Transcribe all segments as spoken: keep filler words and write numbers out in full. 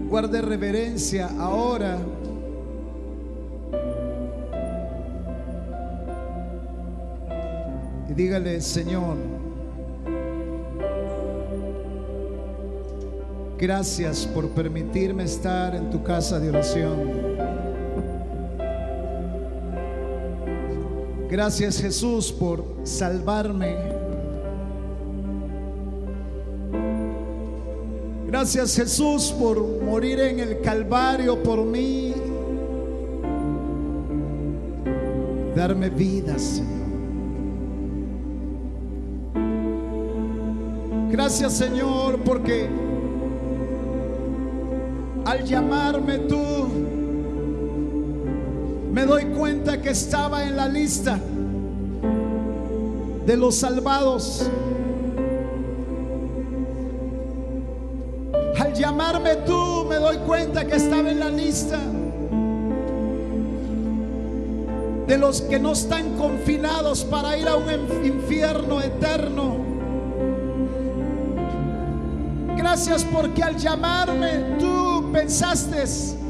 Guarde reverencia ahora. Y dígale: Señor, gracias por permitirme estar en tu casa de oración. Gracias, Jesús, por salvarme. Gracias, Jesús, por morir en el Calvario por mí, darme vida, Señor. Gracias, Señor, porque al llamarme tú, me doy cuenta que estaba en la lista de los salvados. Al llamarme tú, me doy cuenta que estaba en la lista de los que no están confinados para ir a un infierno eterno. Gracias porque al llamarme tú pensaste: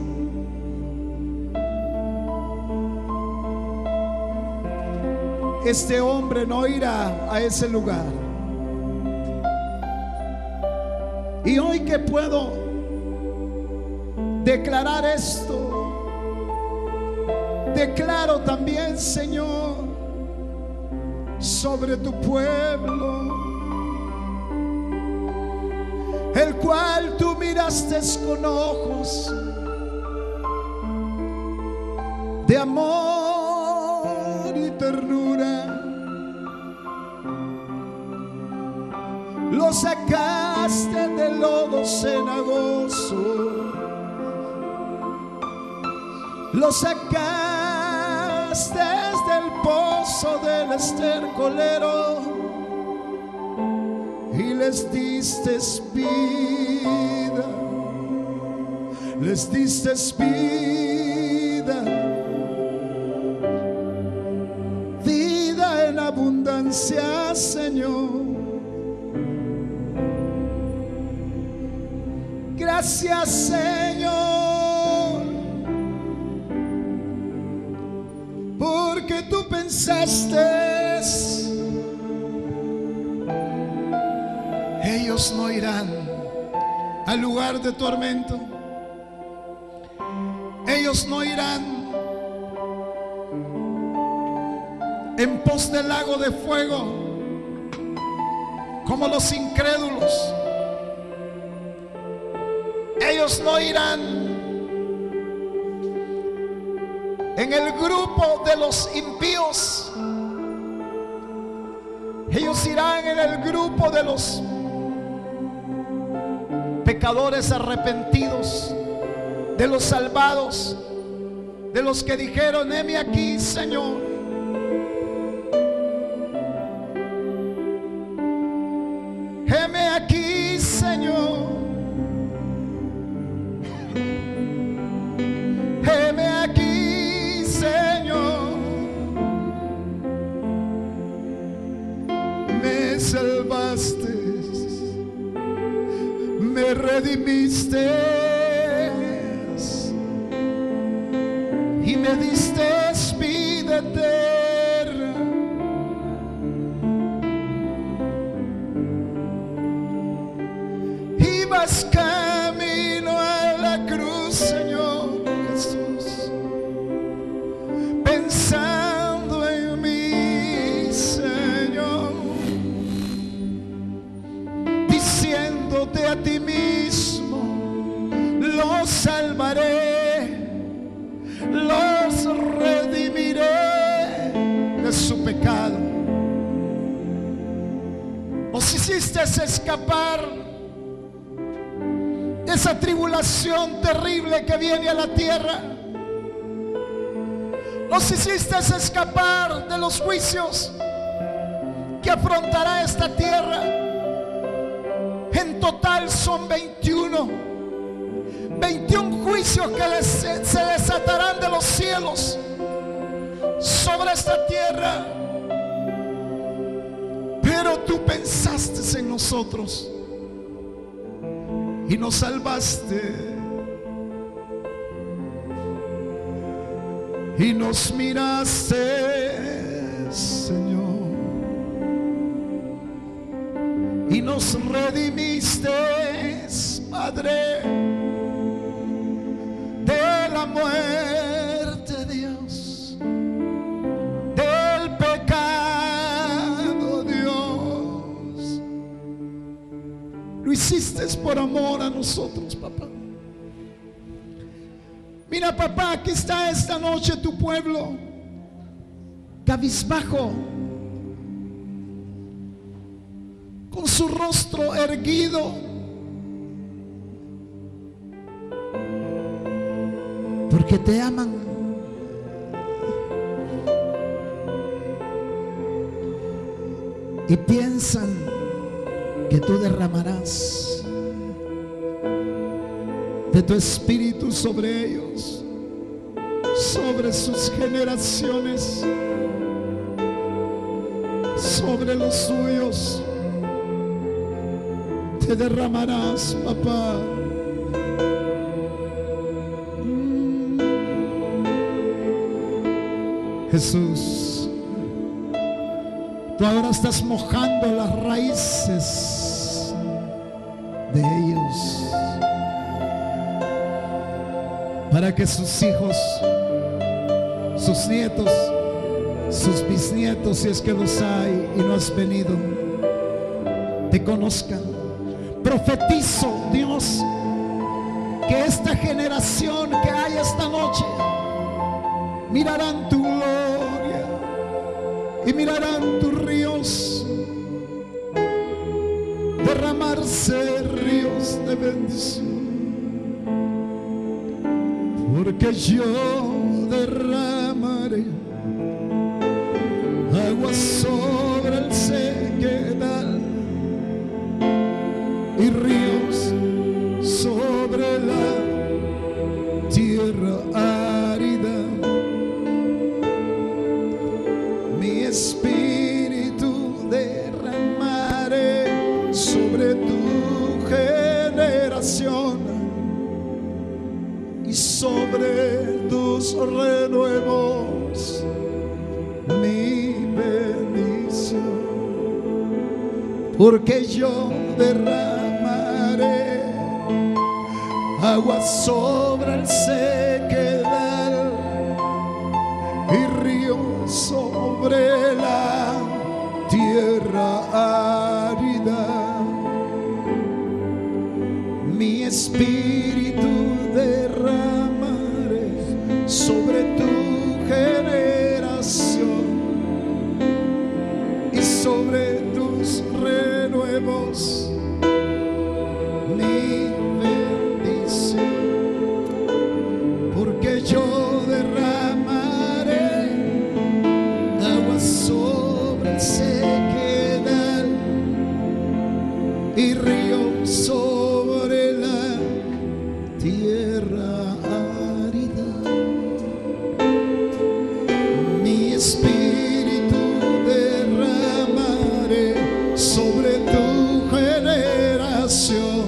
este hombre no irá a ese lugar. Y hoy que puedo declarar esto, declaro también, Señor, sobre tu pueblo, el cual tú miraste con ojos de amor y ternura. Lo sacaste del lodo cenagoso, lo sacaste del pozo del estercolero y les diste vida, les diste vida, vida en abundancia, Señor. Gracias, Señor, porque tú pensaste: ellos no irán al lugar de tormento, ellos no irán en pos del lago de fuego como los incrédulos. Ellos no irán en el grupo de los impíos. Ellos irán en el grupo de los pecadores arrepentidos, de los salvados, de los que dijeron: heme aquí, Señor. Heme aquí, Señor. Heme aquí, Señor. Me salvaste, me redimiste y me diste vida eterna. Ibas camino a la cruz, Señor Jesús, pensando en mí, Señor, diciéndote a ti mismo: los salvaré, los redimiré de su pecado. Los hiciste escapar de esa tribulación terrible que viene a la tierra. Los hiciste escapar de los juicios que afrontará esta tierra. En total son veintiuno juicios que les, se desatarán de los cielos sobre esta tierra. Pero tú pensaste en nosotros y nos salvaste. y nos miraste, Señor, y nos redimiste, Padre, de la muerte, Dios, del pecado, Dios. Lo hiciste por amor a nosotros, papá. Mira, papá, aquí está esta noche tu pueblo, cabizbajo, con su rostro erguido, porque te aman. Y piensan que tú derramarás de tu espíritu sobre ellos, sobre sus generaciones, sobre los suyos. Te derramarás, papá. Mm. Jesús, tú ahora estás mojando las raíces de ellos, para que sus hijos, sus nietos, sus bisnietos, si es que los hay y no has venido, te conozcan. Profetizo, Dios, que esta generación que hay esta noche mirarán tu gloria y mirarán tus ríos derramarse, ríos de bendición. Porque yo derramaré agua sobre el sequedal y ríos sobre la tierra árida. Mi espíritu derramaré sobre tu generación y sobre tus renuevos mi bendición. Porque yo derramaré agua sobre el sequedal y ríos sobre la tierra árida. Mi espíritu derramaré sobre tu generación y sobre tus renuevos mi bendición. Porque yo derramaré agua sobre el sequedal y río sobre la tierra árida. Mi espíritu derramaré sobre tu generación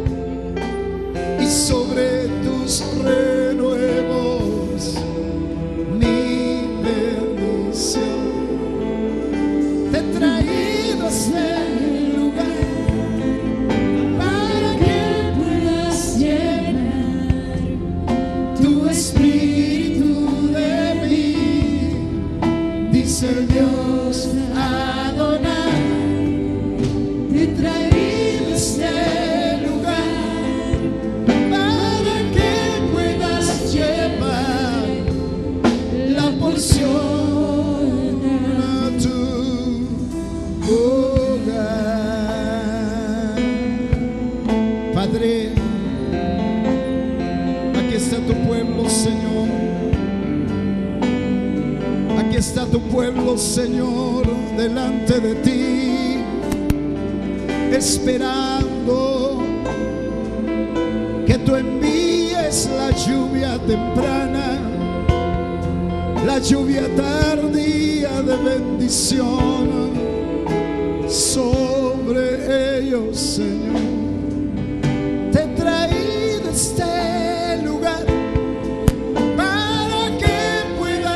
y sobre tus renuevos mi bendición. Te he traído a este lugar para que puedas llenar tu espíritu de mí, dice el Dios Adonai. Te he traído a este lugar para que puedas llevar la porción a tu hogar. Padre, aquí está tu pueblo, Señor. Aquí está tu pueblo, Señor, delante de ti, esperando que tú envíes la lluvia temprana, la lluvia tardía de bendición sobre ellos, Señor. Te he traído a este lugar para que puedas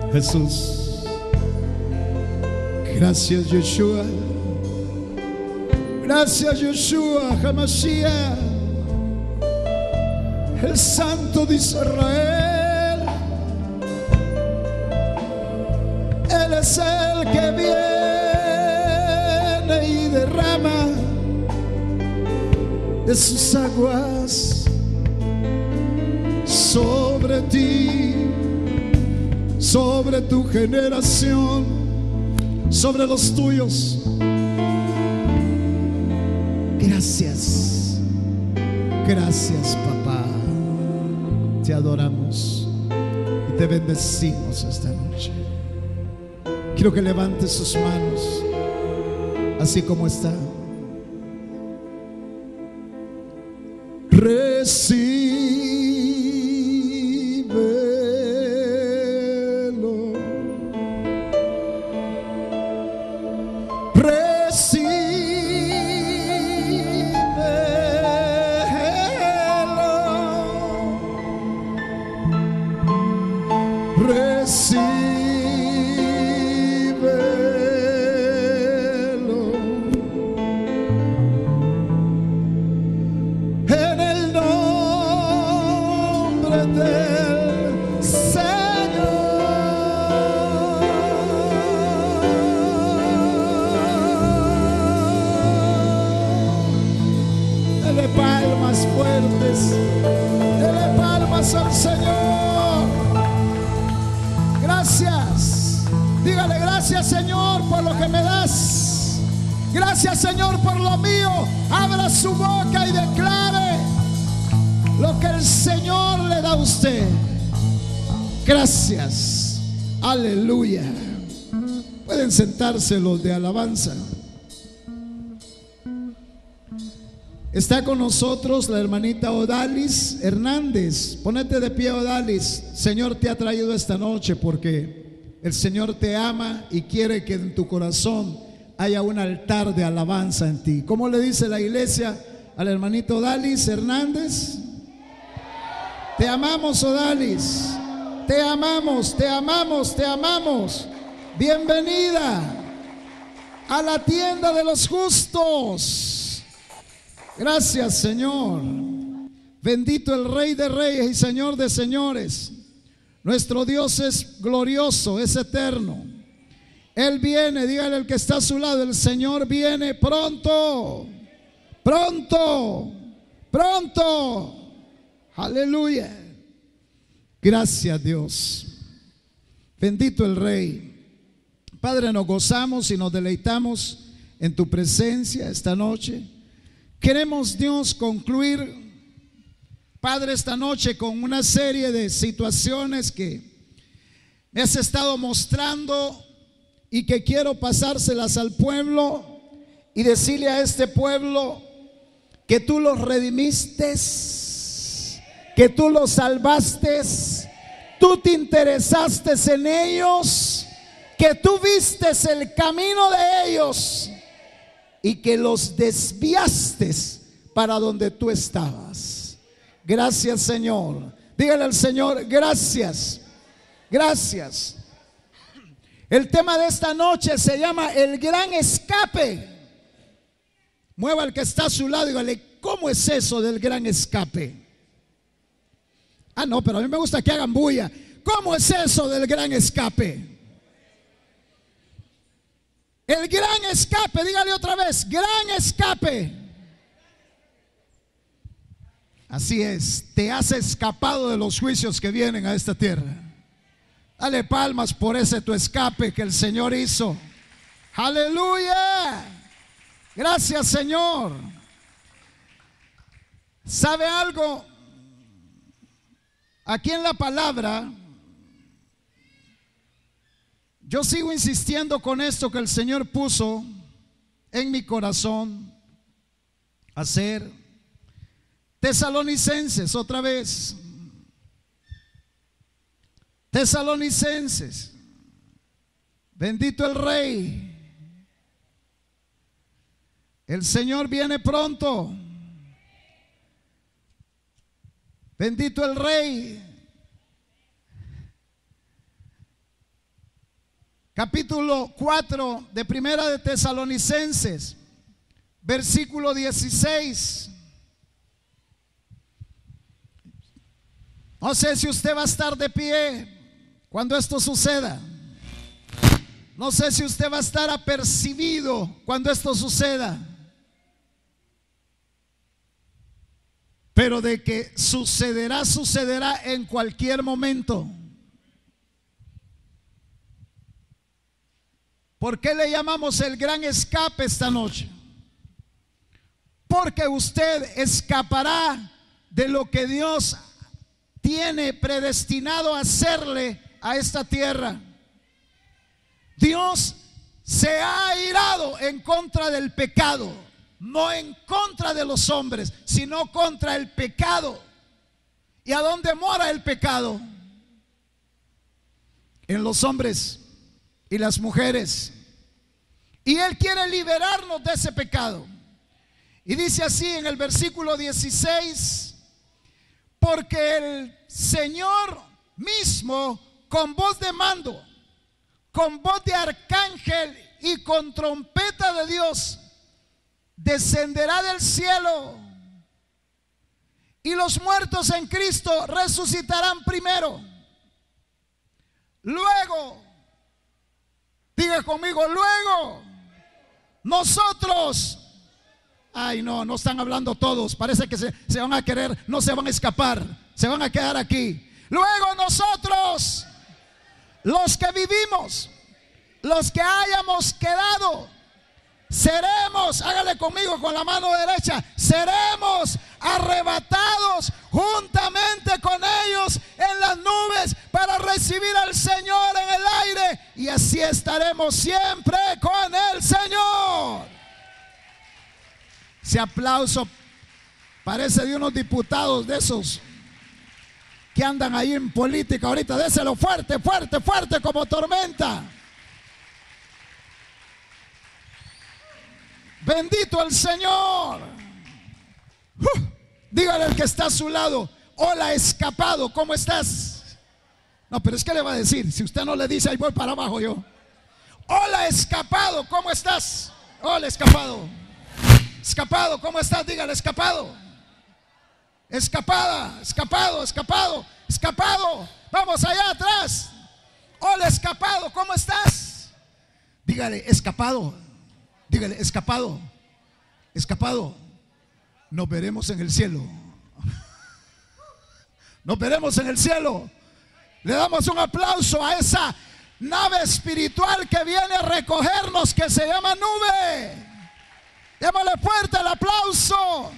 Jesús. Gracias, Yeshua. Gracias, Yeshua HaMashiach, el Santo de Israel. Él es el que viene y derrama de sus aguas sobre ti, sobre tu generación, sobre los tuyos. Gracias, gracias, papá. Te adoramos y te bendecimos esta noche. Quiero que levantes sus manos así como está. Recíbelo, recíbelo, recíbelo. En el nombre del Señor. Dele palmas fuertes, dele palmas al Señor. Gracias. Dígale gracias, Señor, por lo que me das. Gracias, Señor, por lo mío. Abra su boca y declare lo que el Señor le da a usted. Gracias. Aleluya. Pueden sentarse los de alabanza. Está con nosotros la hermanita Odalis Hernández. Ponete de pie, Odalis. Señor te ha traído esta noche porque el Señor te ama y quiere que en tu corazón haya un altar de alabanza en ti. ¿Cómo le dice la iglesia a la hermanita Odalis Hernández? Te amamos, Odalis. Te amamos, te amamos, te amamos. Bienvenida a la tienda de los justos. Gracias, Señor. Bendito el Rey de Reyes y Señor de Señores. Nuestro Dios es glorioso, es eterno. Él viene, dígale al que está a su lado, el Señor viene pronto, pronto, pronto. Aleluya. Gracias, Dios. Bendito el Rey. Padre, nos gozamos y nos deleitamos en tu presencia esta noche. Queremos, Dios, concluir, Padre, esta noche con una serie de situaciones que me has estado mostrando y que quiero pasárselas al pueblo y decirle a este pueblo que tú los redimiste, que tú los salvaste, tú te interesaste en ellos, que tú vistes el camino de ellos y que los desviaste para donde tú estabas. Gracias, Señor. Dígale al Señor, gracias, gracias. El tema de esta noche se llama el gran escape. Mueva al que está a su lado y dígale, ¿cómo es eso del gran escape? Ah, no, pero a mí me gusta que hagan bulla. ¿Cómo es eso del gran escape? El gran escape, dígale otra vez, gran escape. Así es, te has escapado de los juicios que vienen a esta tierra. Dale palmas por ese tu escape que el Señor hizo. Aleluya. Gracias, Señor. ¿Sabe algo? Aquí en la palabra, yo sigo insistiendo con esto que el Señor puso en mi corazón hacer. Tesalonicenses, otra vez. Tesalonicenses. Bendito el Rey. El Señor viene pronto. Bendito el Rey. capítulo cuatro de Primera de Tesalonicenses, versículo dieciséis. No sé si usted va a estar de pie cuando esto suceda. No sé si usted va a estar apercibido cuando esto suceda. Pero de que sucederá, sucederá en cualquier momento. ¿Por qué le llamamos el gran escape esta noche? Porque usted escapará de lo que Dios tiene predestinado a hacerle a esta tierra. Dios se ha airado en contra del pecado, no en contra de los hombres, sino contra el pecado. ¿Y a dónde mora el pecado? En los hombres y las mujeres. Y Él quiere liberarnos de ese pecado. Y dice así en el versículo dieciséis: porque el Señor mismo, con voz de mando, con voz de arcángel y con trompeta de Dios, descenderá del cielo, y los muertos en Cristo resucitarán primero. Luego, diga conmigo, luego nosotros, ay no, no están hablando todos, parece que se, se van a querer, no se van a escapar, se van a quedar aquí. Luego nosotros, los que vivimos, los que hayamos quedado, seremos, hágale conmigo con la mano derecha, seremos arrebatados juntamente con ellos en las nubes para recibir al Señor en el aire, y así estaremos siempre con el Señor. Ese aplauso parece de unos diputados de esos que andan ahí en política ahorita. Déselo fuerte, fuerte, fuerte como tormenta. Bendito el Señor. Uh, dígale al que está a su lado: hola, escapado, ¿cómo estás? No, pero es que le va a decir, si usted no le dice, ahí voy para abajo yo. Hola, escapado, ¿cómo estás? Hola, escapado. Escapado, ¿cómo estás? Dígale, escapado. Escapada, escapado, escapado, escapado. Vamos allá atrás. Hola, escapado, ¿cómo estás? Dígale, escapado. Dígale, escapado, escapado. Nos veremos en el cielo. Nos veremos en el cielo. Le damos un aplauso a esa nave espiritual que viene a recogernos, que se llama nube. Démosle fuerte el aplauso.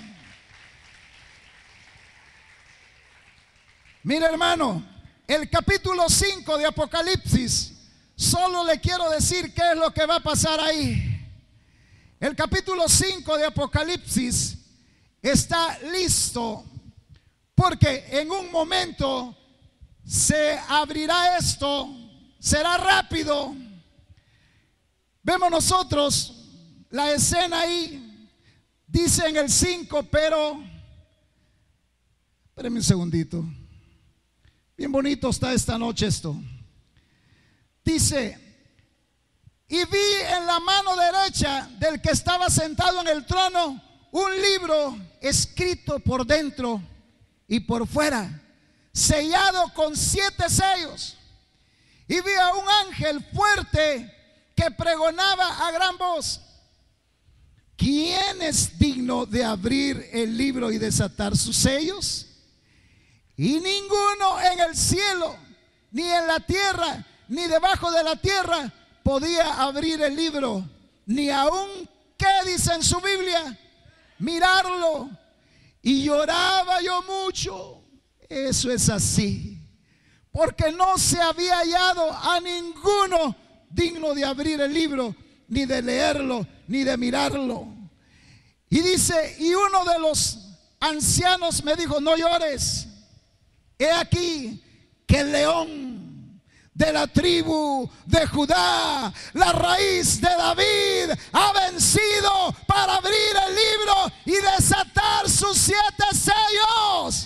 Mire, hermano, el capítulo cinco de Apocalipsis, solo le quiero decir qué es lo que va a pasar ahí. El capítulo cinco de Apocalipsis está listo, porque en un momento se abrirá esto, será rápido. Vemos nosotros la escena ahí, dice en el cinco, pero espérenme un segundito, bien bonito está esta noche esto. Dice: y vi en la mano derecha del que estaba sentado en el trono un libro escrito por dentro y por fuera, sellado con siete sellos. Y vi a un ángel fuerte que pregonaba a gran voz: ¿quién es digno de abrir el libro y desatar sus sellos? Y ninguno en el cielo, ni en la tierra, ni debajo de la tierra podía abrir el libro, ni aún, ¿qué dice en su Biblia? Mirarlo. Y lloraba yo mucho. Eso es así, porque no se había hallado a ninguno digno de abrir el libro, ni de leerlo, ni de mirarlo. Y dice: y uno de los ancianos me dijo: no llores, he aquí que el león de la tribu de Judá, la raíz de David, ha vencido para abrir el libro y desatar sus siete sellos.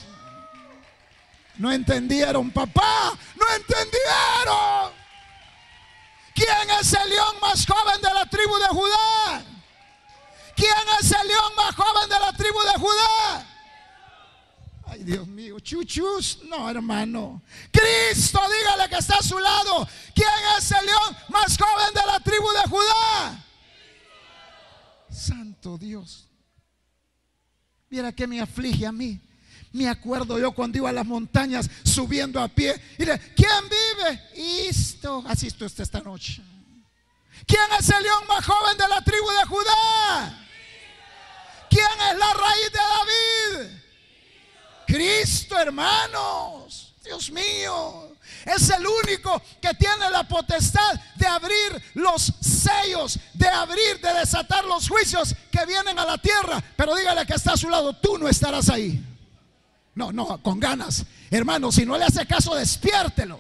No entendieron, papá, no entendieron. ¿Quién es el león más joven de la tribu de Judá? ¿Quién es el león más joven de la tribu de Judá? Ay, Dios mío, chuchus, no, hermano. Cristo, dígale que está a su lado. ¿Quién es el león más joven de la tribu de Judá? Santo Dios. Mira que me aflige a mí. Me acuerdo yo cuando iba a las montañas subiendo a pie y le, ¿quién vive? Esto, así está usted esta noche. ¿Quién es el león más joven de la tribu de Judá? ¿Quién es la raíz de David? Cristo, hermanos. Dios mío, es el único que tiene la potestad de abrir los sellos, de abrir, de desatar los juicios que vienen a la tierra. Pero dígale que está a su lado, tú no estarás ahí. No, no, con ganas. Hermano, si no le hace caso, despiértelo.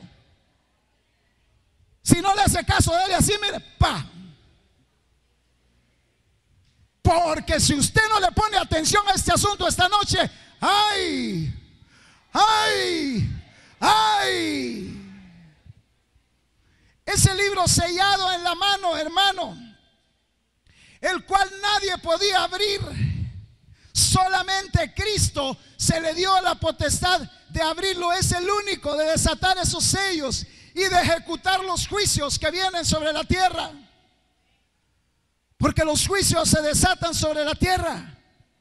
Si no le hace caso, dele así, mire, pa. Porque si usted no le pone atención a este asunto esta noche, ay, ay, ay. Ese libro sellado en la mano, hermano, el cual nadie podía abrir. Solamente Cristo se le dio la potestad de abrirlo. Es el único de desatar esos sellos y de ejecutar los juicios que vienen sobre la tierra. Porque los juicios se desatan sobre la tierra.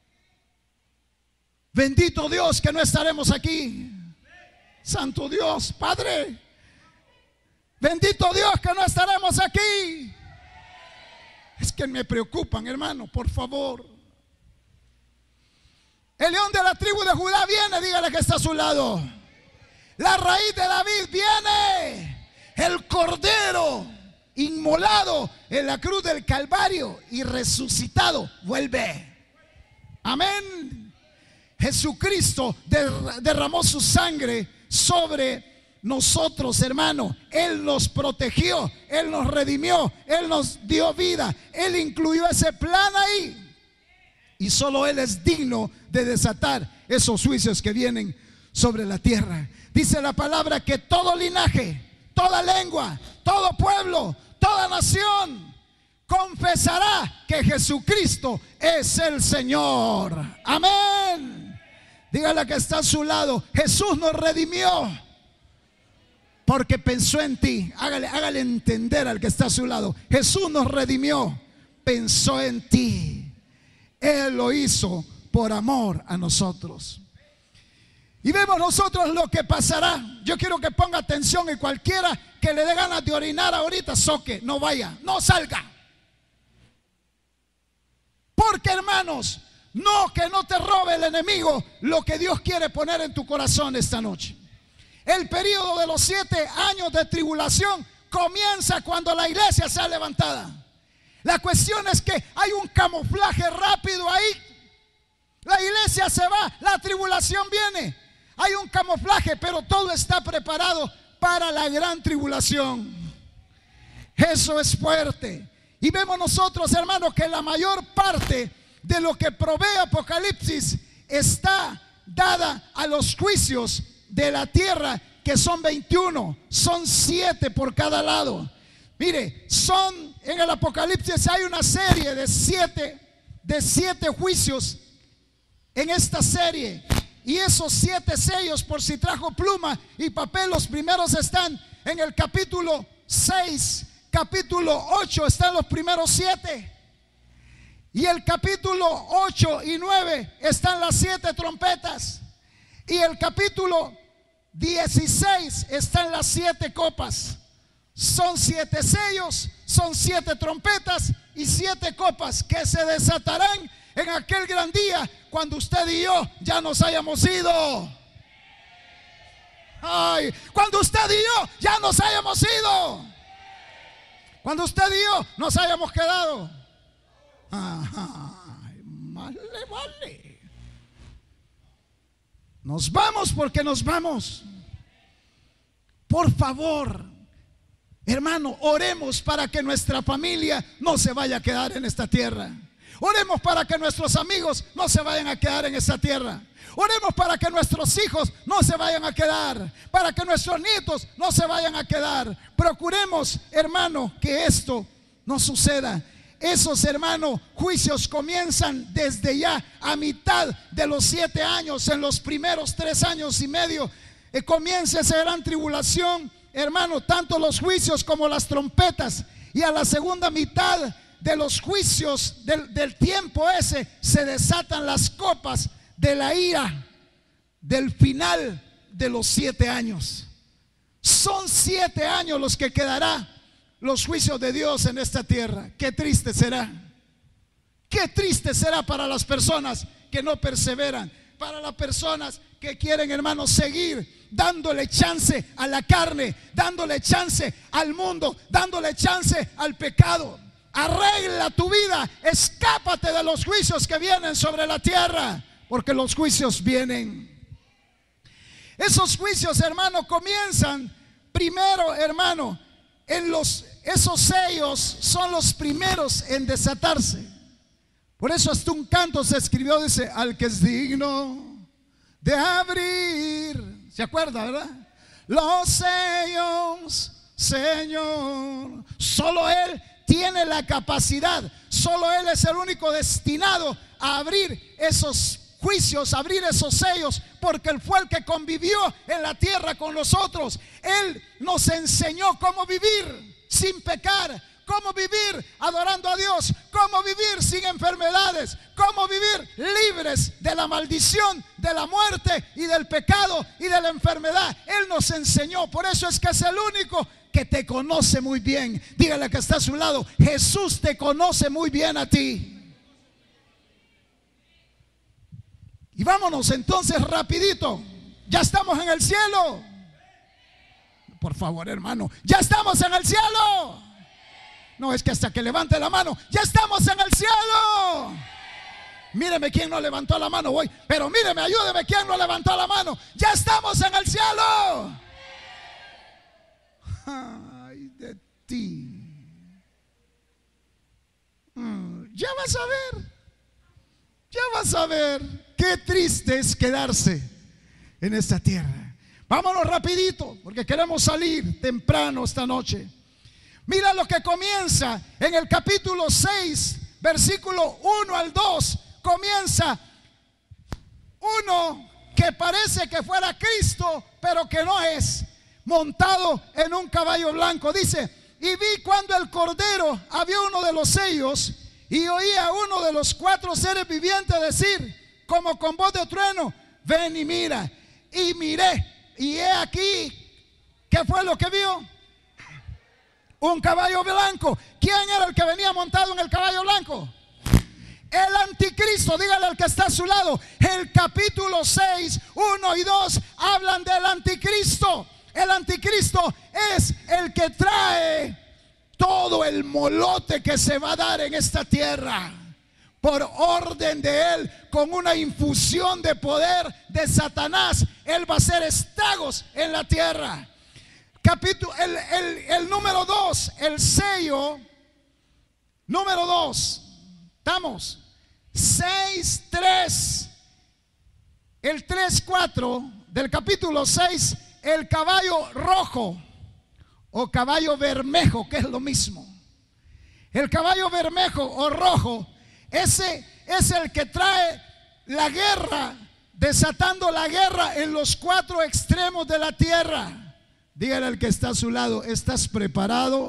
Bendito Dios que no estaremos aquí. Santo Dios, Padre. Bendito Dios que no estaremos aquí. Es que me preocupan, hermano, por favor. El león de la tribu de Judá viene, dígale que está a su lado. La raíz de David viene. El cordero inmolado en la cruz del Calvario y resucitado vuelve. Amén. Jesucristo derramó su sangre sobre nosotros, hermano. Él nos protegió, Él nos redimió, Él nos dio vida. Él incluyó ese plan ahí. Y solo Él es digno de desatar esos juicios que vienen sobre la tierra. Dice la palabra que todo linaje, toda lengua, todo pueblo, toda nación confesará que Jesucristo es el Señor. Amén. Dígale que está a su lado. Jesús nos redimió porque pensó en ti. Hágale, hágale entender al que está a su lado. Jesús nos redimió, pensó en ti. Él lo hizo por amor a nosotros. Y vemos nosotros lo que pasará. Yo quiero que ponga atención, y cualquiera que le dé ganas de orinar ahorita, soque, no vaya, no salga. Porque, hermanos, no, que no te robe el enemigo lo que Dios quiere poner en tu corazón esta noche. El periodo de los siete años de tribulación comienza cuando la iglesia sea levantada. La cuestión es que hay un camuflaje rápido ahí. La iglesia se va, la tribulación viene. Hay un camuflaje, pero todo está preparado para la gran tribulación. Eso es fuerte. Y vemos nosotros, hermanos, que la mayor parte de lo que provee Apocalipsis está dada a los juicios de la tierra, que son veintiuno, son siete por cada lado. Mire, son en el Apocalipsis hay una serie de siete, de siete juicios en esta serie. Y esos siete sellos, por si trajo pluma y papel, los primeros están en el capítulo seis, capítulo ocho, están los primeros siete. Y el capítulo ocho y nueve están las siete trompetas. Y el capítulo dieciséis están las siete copas. Son siete sellos, son siete trompetas y siete copas que se desatarán en aquel gran día cuando usted y yo ya nos hayamos ido. Ay, cuando usted y yo ya nos hayamos ido. Cuando usted y yo nos hayamos quedado. Ajá, vale, vale. Nos vamos porque nos vamos. Por favor, hermano, oremos para que nuestra familia no se vaya a quedar en esta tierra. Oremos para que nuestros amigos no se vayan a quedar en esta tierra. Oremos para que nuestros hijos no se vayan a quedar, para que nuestros nietos no se vayan a quedar. Procuremos, hermano, que esto no suceda. Esos, hermanos, juicios comienzan desde ya a mitad de los siete años. En los primeros tres años y medio eh, comienza esa gran tribulación, hermano, tanto los juicios como las trompetas. Y a la segunda mitad de los juicios del, del tiempo ese se desatan las copas de la ira del final de los siete años. Son siete años los que quedará los juicios de Dios en esta tierra. Qué triste será. Qué triste será para las personas que no perseveran, para las personas que quieren, hermanos, seguir dándole chance a la carne, dándole chance al mundo, dándole chance al pecado. Arregla tu vida, escápate de los juicios que vienen sobre la tierra, porque los juicios vienen. Esos juicios, hermano, comienzan primero, hermano, en los esos sellos son los primeros en desatarse. Por eso hasta un canto se escribió, dice: al que es digno de abrir, ¿se acuerda, verdad? Los sellos, Señor. Solo Él tiene la capacidad, solo Él es el único destinado a abrir esos juicios, abrir esos sellos, porque Él fue el que convivió en la tierra con nosotros. Él nos enseñó cómo vivir sin pecar, cómo vivir adorando a Dios, cómo vivir sin enfermedades, cómo vivir libres de la maldición, de la muerte y del pecado y de la enfermedad. Él nos enseñó. Por eso es que es el único que te conoce muy bien. Dígale que está a su lado: Jesús te conoce muy bien a ti. Y vámonos entonces rapidito. Ya estamos en el cielo. Por favor, hermano, ya estamos en el cielo. No, es que hasta que levante la mano, ya estamos en el cielo. Míreme quién no levantó la mano hoy. Pero míreme, ayúdeme quién no levantó la mano. Ya estamos en el cielo. Ay de ti. mm, Ya vas a ver. Ya vas a ver qué triste es quedarse en esta tierra. Vámonos rapidito, porque queremos salir temprano esta noche. Mira lo que comienza en el capítulo seis, versículo uno al dos. Comienza uno que parece que fuera Cristo, pero que no es, montado en un caballo blanco. Dice: y vi cuando el Cordero abrió uno de los sellos, y oí a uno de los cuatro seres vivientes decir, como con voz de trueno: ven y mira. Y miré, y he aquí, ¿qué fue lo que vio? Un caballo blanco. ¿Quién era el que venía montado en el caballo blanco? El anticristo. Dígale al que está a su lado: el capítulo seis, uno y dos hablan del anticristo. El anticristo es el que trae todo el molote que se va a dar en esta tierra por orden de él, con una infusión de poder de Satanás. Él va a hacer estragos en la tierra. Capítulo, el, el, el número dos, el sello número dos. Estamos seis, tres. El tres, cuatro del capítulo seis, el caballo rojo o caballo bermejo, que es lo mismo. El caballo bermejo o rojo, ese es el que trae la guerra, desatando la guerra en los cuatro extremos de la tierra. Dígale al que está a su lado: ¿estás preparado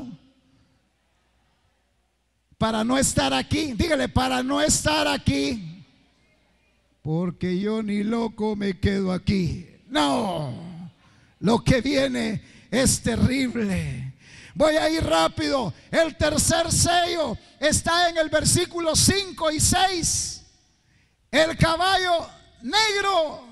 para no estar aquí? Dígale: para no estar aquí, porque yo ni loco me quedo aquí. No, lo que viene es terrible. Voy a ir rápido. El tercer sello está en el versículo cinco y seis. El caballo negro,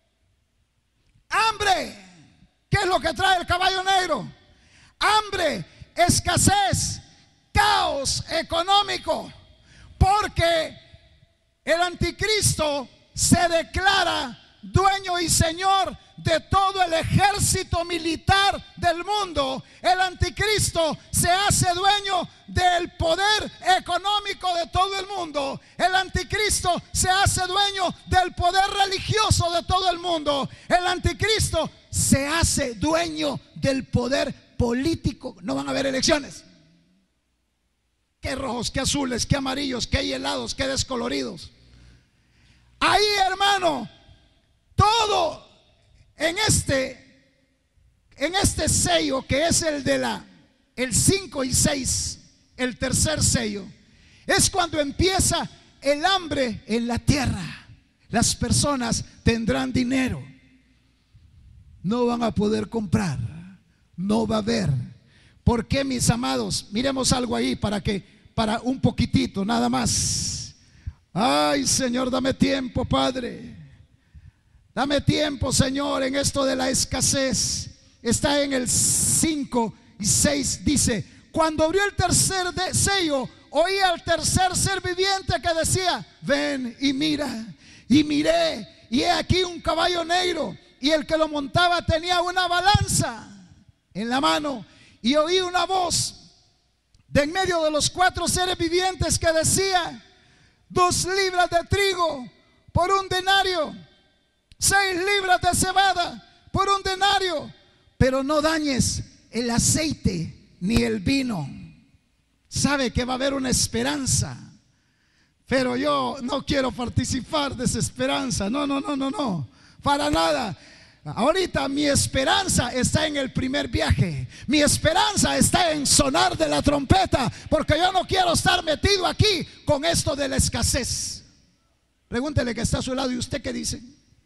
hambre. ¿Qué es lo que trae el caballo negro? Hambre, escasez, caos económico, porque el anticristo se declara dueño y señor de todo el ejército militar del mundo. El anticristo se hace dueño del poder económico de todo el mundo. El anticristo se hace dueño del poder religioso de todo el mundo. El anticristo se hace dueño del poder político. No van a haber elecciones. Qué rojos, qué azules, qué amarillos, qué helados, qué descoloridos. Ahí, hermano, todo en este en este sello, que es el de la el cinco y seis, el tercer sello, es cuando empieza el hambre en la tierra. Las personas tendrán dinero, no van a poder comprar, no va a haber. ¿Por qué, mis amados? Miremos algo ahí para que para un poquitito nada más. Ay, Señor, dame tiempo, Padre. Dame tiempo, Señor, en esto de la escasez. Está en el cinco y seis, dice: cuando abrió el tercer de sello, oí al tercer ser viviente que decía: ven y mira. Y miré, y he aquí un caballo negro, y el que lo montaba tenía una balanza en la mano. Y oí una voz de en medio de los cuatro seres vivientes que decía: dos libras de trigo por un denario, seis libras de cebada por un denario, pero no dañes el aceite ni el vino. Sabe que va a haber una esperanza, pero yo no quiero participar de esa esperanza. No, no, no, no, no, para nada. Ahorita mi esperanza está en el primer viaje. Mi esperanza está en sonar de la trompeta, porque yo no quiero estar metido aquí con esto de la escasez. Pregúntele que está a su lado: ¿y usted qué dice?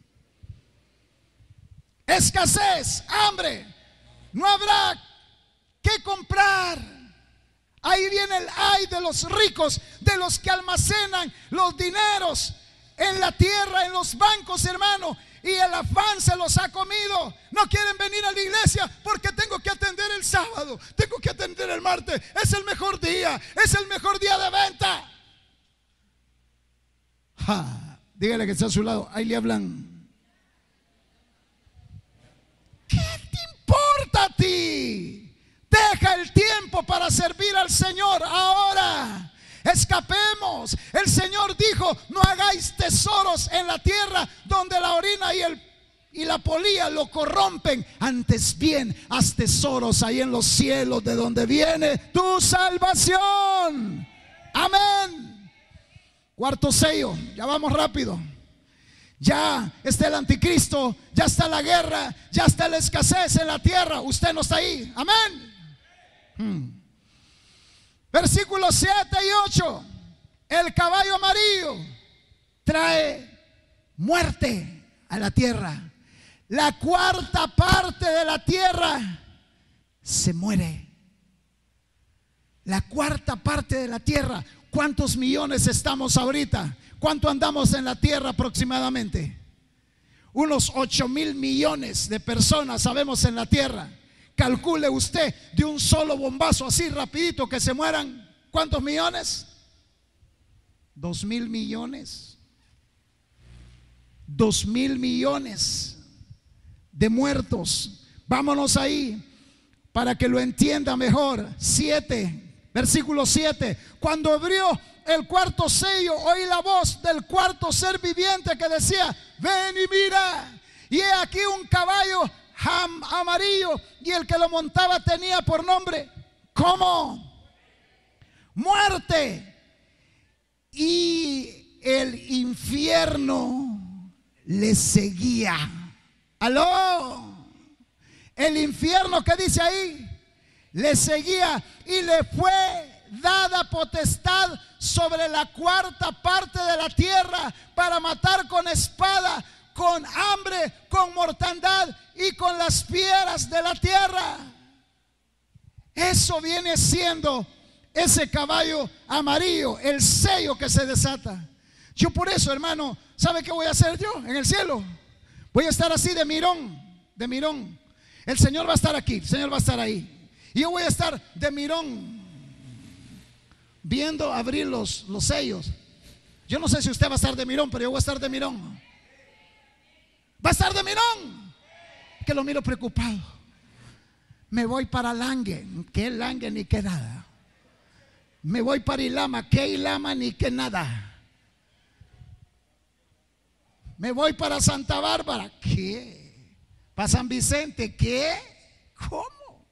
Escasez, hambre, no habrá que comprar. Ahí viene el ay de los ricos, de los que almacenan los dineros en la tierra, en los bancos, hermano, y el afán se los ha comido. No quieren venir a la iglesia porque tengo que atender el sábado, tengo que atender el martes, es el mejor día, es el mejor día de venta. Ja, dígale que está a su lado, ahí le hablan. ¿Qué te importa a ti? Deja el tiempo para servir al Señor ahora. Escapemos. El Señor dijo: no hagáis tesoros en la tierra donde la orina y, el, y la polilla lo corrompen. Antes bien, haz tesoros ahí en los cielos, de donde viene tu salvación. Amén. Cuarto sello, ya vamos rápido. Ya está el anticristo, ya está la guerra, ya está la escasez en la tierra. Usted no está ahí. Amén. Hmm. Versículos siete y ocho. El caballo amarillo trae muerte a la tierra. La cuarta parte de la tierra se muere. La cuarta parte de la tierra. ¿Cuántos millones estamos ahorita? ¿Cuánto andamos en la tierra aproximadamente? Unos ocho mil millones de personas sabemos en la tierra. Calcule usted, de un solo bombazo así rapidito, que se mueran, ¿cuántos millones? Dos mil millones. Dos mil millones de muertos. Vámonos ahí para que lo entienda mejor. Siete, versículo siete. Cuando abrió el cuarto sello, oí la voz del cuarto ser viviente que decía: ven y mira. Y he aquí un caballo amarillo, y el que lo montaba tenía por nombre, ¿cómo? Muerte. Y el infierno le seguía. Aló. El infierno, ¿qué dice ahí? Le seguía, y le fue dada potestad sobre la cuarta parte de la tierra para matar con espada, con hambre, con mortandad y con las fieras de la tierra. Eso viene siendo ese caballo amarillo, el sello que se desata. Yo por eso, hermano, ¿sabe qué voy a hacer yo en el cielo? Voy a estar así de mirón, de mirón. El Señor va a estar aquí, el Señor va a estar ahí, y yo voy a estar de mirón, viendo abrir los, los sellos. Yo no sé si usted va a estar de mirón, pero yo voy a estar de mirón. Va a estar de mirón. Que lo miro preocupado. Me voy para Lange. ¿Qué Lange ni qué nada? Me voy para Ilama. ¿Qué Ilama ni qué nada? Me voy para Santa Bárbara. ¿Qué? ¿Para San Vicente? ¿Qué? ¿Cómo?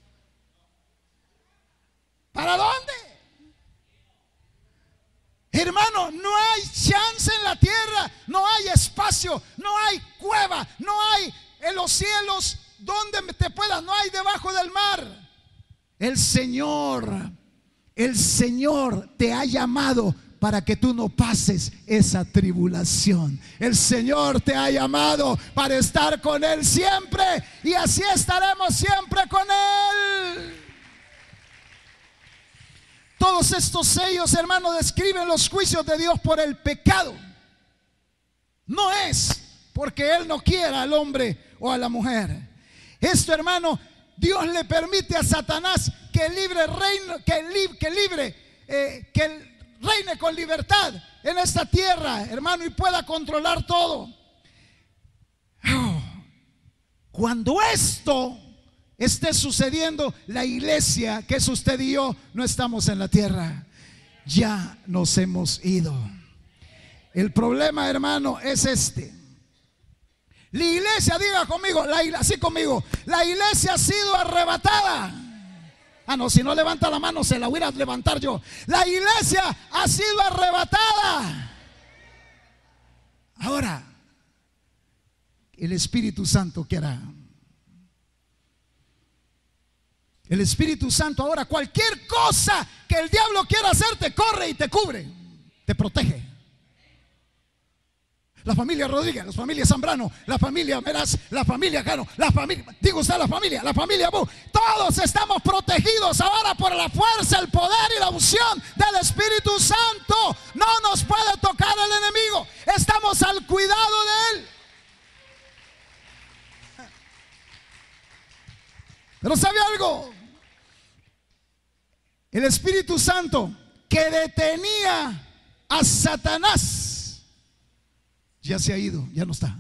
¿Para dónde? Hermano, no hay chance en la tierra, no hay espacio, no hay cueva, no hay en los cielos donde te puedas, no hay debajo del mar. El Señor, el Señor te ha llamado para que tú no pases esa tribulación. El Señor te ha llamado para estar con Él siempre, y así estaremos siempre con Él. Todos estos sellos, hermano, describen los juicios de Dios por el pecado. No es porque Él no quiera al hombre o a la mujer. Esto, hermano, Dios le permite a Satanás que libre reino, que, li, que libre, eh, que reine con libertad en esta tierra, hermano, y pueda controlar todo. Oh, cuando esto esté sucediendo, la iglesia, que es usted y yo, no estamos en la tierra, ya nos hemos ido. El problema, hermano, es este. La iglesia, diga conmigo, la, así conmigo, la iglesia ha sido arrebatada. Ah, no, si no levanta la mano se la voy a levantar yo. La iglesia ha sido arrebatada. Ahora, el Espíritu Santo, ¿qué hará? El Espíritu Santo ahora, cualquier cosa que el diablo quiera hacer, te corre y te cubre, te protege. La familia Rodríguez, la familia Zambrano, la familia Meraz, la familia Cano, la familia, digo usted, la familia, la familia Bu, todos estamos protegidos ahora por la fuerza, el poder y la unción del Espíritu Santo. No nos puede tocar el enemigo, estamos al cuidado de él. Pero ¿sabe algo? El Espíritu Santo que detenía a Satanás ya se ha ido, ya no está.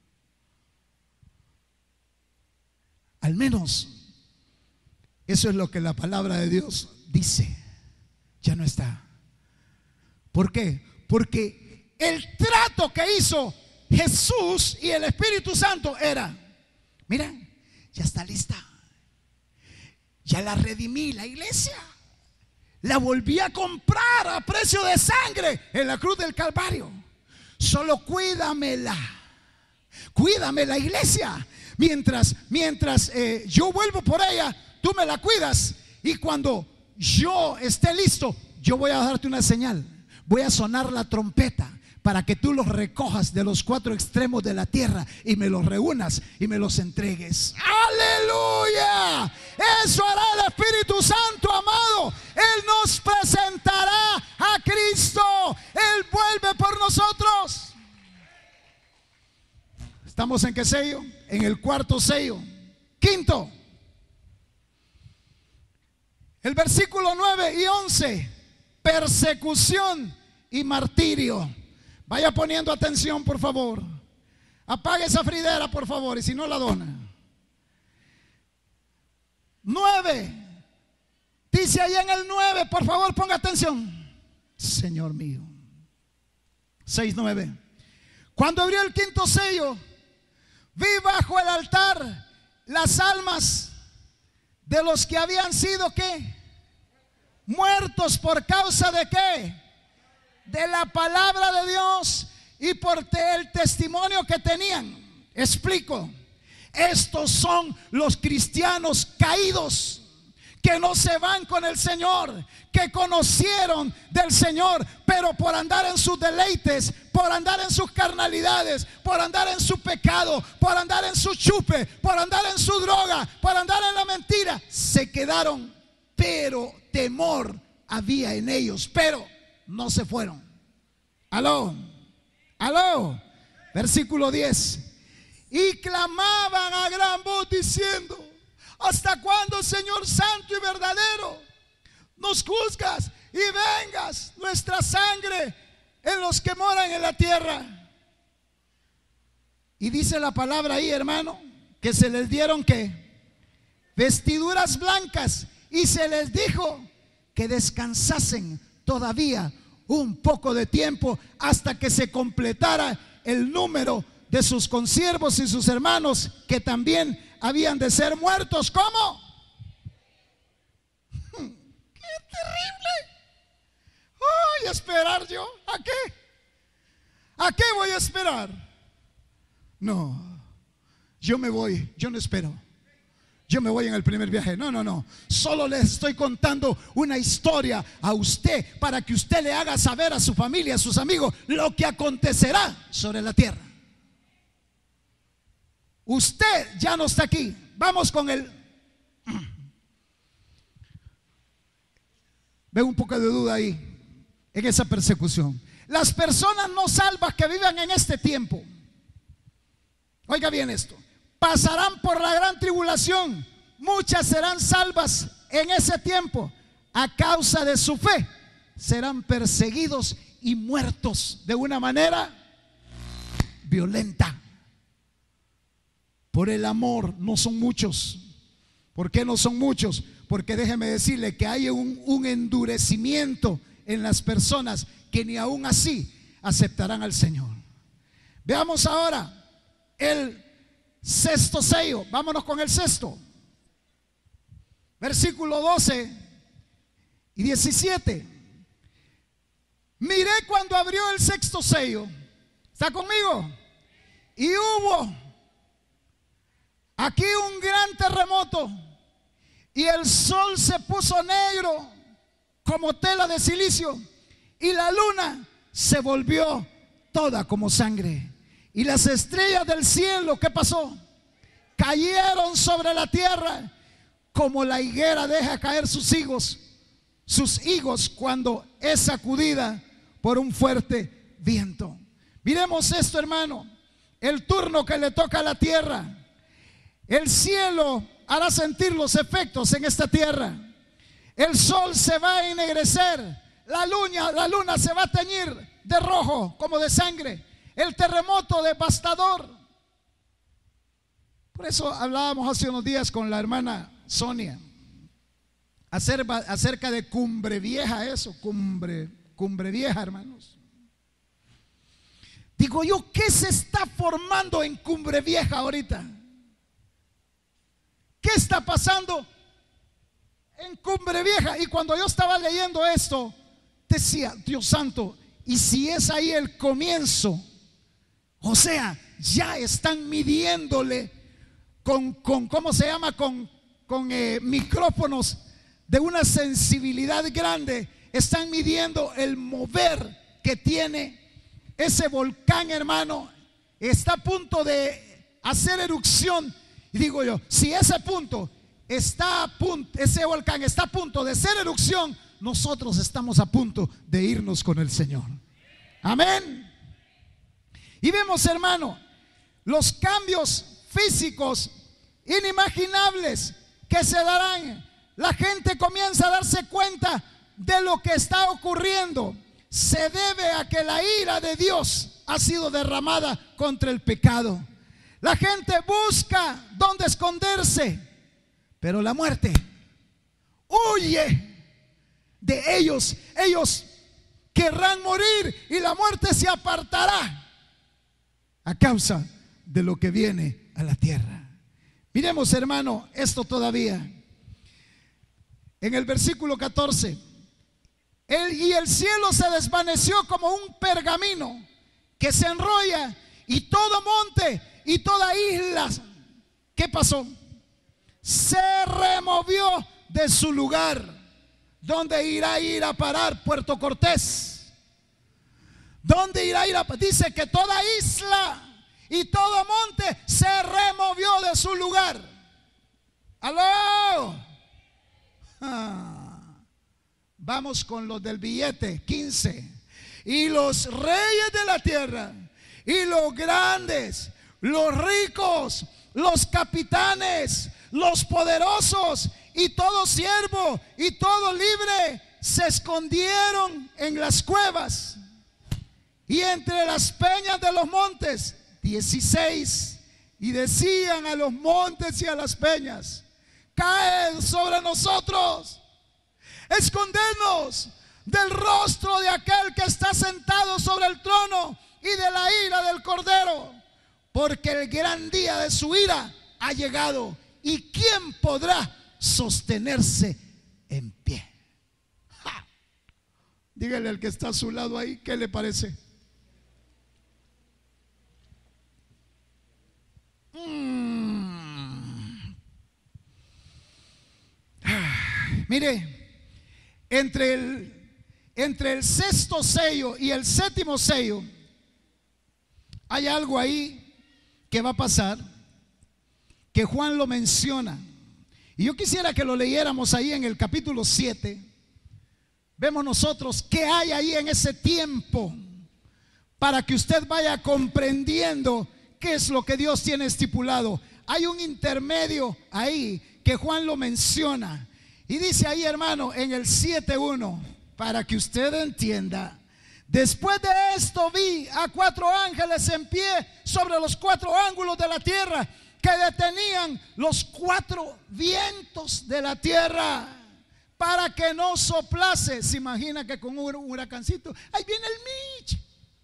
Al menos eso es lo que la palabra de Dios dice. Ya no está. ¿Por qué? Porque el trato que hizo Jesús y el Espíritu Santo era: mira, ya está lista, ya la redimí, la iglesia la volví a comprar a precio de sangre en la cruz del Calvario. Solo cuídamela, cuídame la iglesia. Mientras, mientras eh, yo vuelvo por ella, tú me la cuidas. Y cuando yo esté listo, yo voy a darte una señal. Voy a sonar la trompeta para que tú los recojas de los cuatro extremos de la tierra y me los reúnas y me los entregues. ¡Aleluya! Eso hará el Espíritu Santo, amado. Él nos presentará a Cristo. Él vuelve por nosotros. ¿Estamos en qué sello? En el cuarto sello. Quinto, el versículo nueve y once. Persecución y martirio. Vaya poniendo atención, por favor. Apague esa fridera, por favor, y si no, la dona. Nueve. Dice ahí en el nueve, por favor, ponga atención. Señor mío. Seis, nueve. Cuando abrió el quinto sello, vi bajo el altar las almas de los que habían sido, ¿qué? Muertos por causa de ¿qué? De la palabra de Dios y por el testimonio que tenían. Explico. Estos son los cristianos caídos que no se van con el Señor, que conocieron del Señor, pero por andar en sus deleites, por andar en sus carnalidades, por andar en su pecado, por andar en su chupe, por andar en su droga, por andar en la mentira, se quedaron. Pero temor había en ellos, pero no se fueron. Aló, aló. Versículo diez. Y clamaban a gran voz diciendo: ¿hasta cuándo, Señor santo y verdadero, nos juzgas y vengas nuestra sangre en los que moran en la tierra? Y dice la palabra ahí, hermano, que se les dieron ¿qué? Vestiduras blancas, y se les dijo que descansasen todavía un poco de tiempo hasta que se completara el número de sus consiervos y sus hermanos, que también habían de ser muertos. ¿Cómo? ¡Qué terrible! Voy a esperar yo. ¿A qué? ¿A qué voy a esperar? No, yo me voy, yo no espero. Yo me voy en el primer viaje. No, no, no. Solo les estoy contando una historia a usted para que usted le haga saber a su familia, a sus amigos, lo que acontecerá sobre la tierra. Usted ya no está aquí. Vamos con el... Veo un poco de duda ahí en esa persecución. Las personas no salvas que vivan en este tiempo, oiga bien esto, pasarán por la gran tribulación. Muchas serán salvas en ese tiempo. A causa de su fe serán perseguidos y muertos de una manera violenta. Por el amor no son muchos. ¿Por qué no son muchos? Porque déjeme decirle que hay un, un endurecimiento en las personas que ni aún así aceptarán al Señor. Veamos ahora el sexto sello. Vámonos con el sexto. Versículo doce y diecisiete. Miré cuando abrió el sexto sello. ¿Está conmigo? Y hubo aquí un gran terremoto, y el sol se puso negro como tela de silicio, y la luna se volvió toda como sangre, y las estrellas del cielo, ¿qué pasó? Cayeron sobre la tierra como la higuera deja caer sus higos, sus higos cuando es sacudida por un fuerte viento. Miremos esto, hermano, el turno que le toca a la tierra. El cielo hará sentir los efectos en esta tierra. El sol se va a ennegrecer, la luna, la luna se va a teñir de rojo como de sangre. El terremoto devastador. Por eso hablábamos hace unos días con la hermana Sonia acerca de Cumbre Vieja, eso, Cumbre, Cumbre Vieja, hermanos. Digo yo, ¿qué se está formando en Cumbre Vieja ahorita? ¿Qué está pasando en Cumbre Vieja? Y cuando yo estaba leyendo esto, decía, Dios santo, y si es ahí el comienzo, o sea, ya están midiéndole con, con ¿cómo se llama? Con, con eh, micrófonos de una sensibilidad grande. Están midiendo el mover que tiene ese volcán, hermano. Está a punto de hacer erupción. Y digo yo, si ese punto está a punto, ese volcán está a punto de hacer erupción, nosotros estamos a punto de irnos con el Señor. Amén. Y vemos, hermano, los cambios físicos inimaginables que se darán. La gente comienza a darse cuenta de lo que está ocurriendo. Se debe a que la ira de Dios ha sido derramada contra el pecado. La gente busca dónde esconderse, pero la muerte huye de ellos. Ellos querrán morir y la muerte se apartará a causa de lo que viene a la tierra. Miremos, hermano, esto todavía. En el versículo catorce, el, y el cielo se desvaneció como un pergamino que se enrolla, y todo monte y toda isla, ¿qué pasó? Se removió de su lugar. ¿Dónde irá a ir a parar Puerto Cortés? ¿Dónde irá a ir a parar? Dice que toda isla y todo monte se removió de su lugar. ¡Aló! Ah, vamos con los del billete quince. Y los reyes de la tierra, y los grandes, los ricos, los capitanes, los poderosos, y todo siervo y todo libre se escondieron en las cuevas y entre las peñas de los montes. Dieciséis. y decían a los montes y a las peñas: caed sobre nosotros, escondernos del rostro de aquel que está sentado sobre el trono y de la ira del Cordero, porque el gran día de su ira ha llegado, y quién podrá sostenerse en pie. ¡Ja! Dígale al que está a su lado ahí, ¿qué le parece? Mm. Ah, mire, entre el, entre el sexto sello y el séptimo sello hay algo ahí que va a pasar, que Juan lo menciona. Y yo quisiera que lo leyéramos ahí en el capítulo siete. Vemos nosotros qué hay ahí en ese tiempo, para que usted vaya comprendiendo qué es lo que Dios tiene estipulado. Hay un intermedio ahí que Juan lo menciona. Y dice ahí, hermano, en el siete uno, para que usted entienda: después de esto vi a cuatro ángeles en pie sobre los cuatro ángulos de la tierra, que detenían los cuatro vientos de la tierra para que no soplase. Se imagina que con un huracancito, ahí viene el Mitch.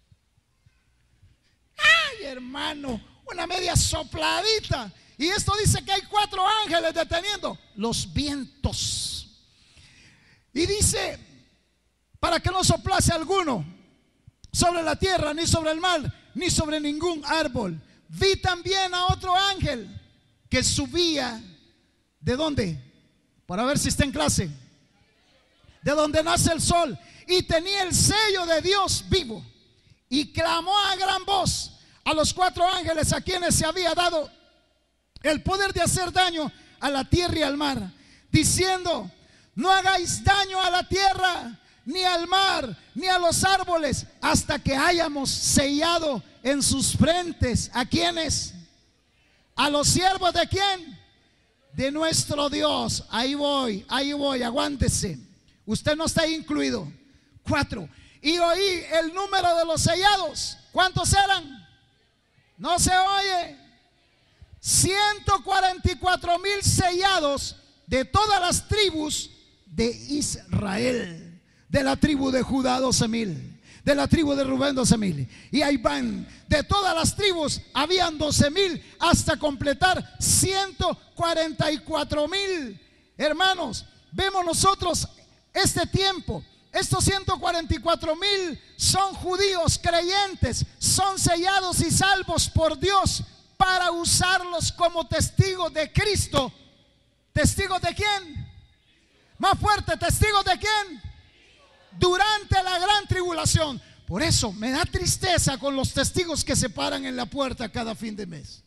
Ay, hermano, una media sopladita. Y esto dice que hay cuatro ángeles deteniendo los vientos. Y dice, para que no soplase alguno sobre la tierra, ni sobre el mar, ni sobre ningún árbol. Vi también a otro ángel que subía. ¿De dónde? Para ver si está en clase. De donde nace el sol. Y tenía el sello de Dios vivo. Y clamó a gran voz a los cuatro ángeles, a quienes se había dado el poder de hacer daño a la tierra y al mar, diciendo: no hagáis daño a la tierra, ni al mar, ni a los árboles, hasta que hayamos sellado en sus frentes. ¿A quiénes? A los siervos de quién? De nuestro Dios. Ahí voy, ahí voy, aguántese. Usted no está incluido. Cuatro. Y oí el número de los sellados. ¿Cuántos eran? No se oye. ciento cuarenta y cuatro mil sellados de todas las tribus de Israel. De la tribu de Judá, doce mil. De la tribu de Rubén, doce mil. Y ahí van. De todas las tribus habían doce mil, hasta completar ciento cuarenta y cuatro mil. Hermanos, vemos nosotros este tiempo. Estos ciento cuarenta y cuatro mil son judíos creyentes, son sellados y salvos por Dios para usarlos como testigos de Cristo. ¿Testigos de quién? Más fuerte, ¿testigos de quién? Durante la gran tribulación. Por eso me da tristeza con los testigos que se paran en la puerta cada fin de mes.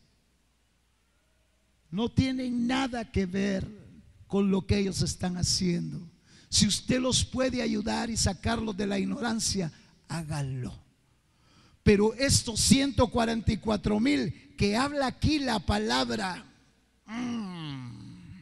No tienen nada que ver con lo que ellos están haciendo. Si usted los puede ayudar y sacarlos de la ignorancia, hágalo. Pero estos ciento cuarenta y cuatro mil que habla aquí la palabra, mmm,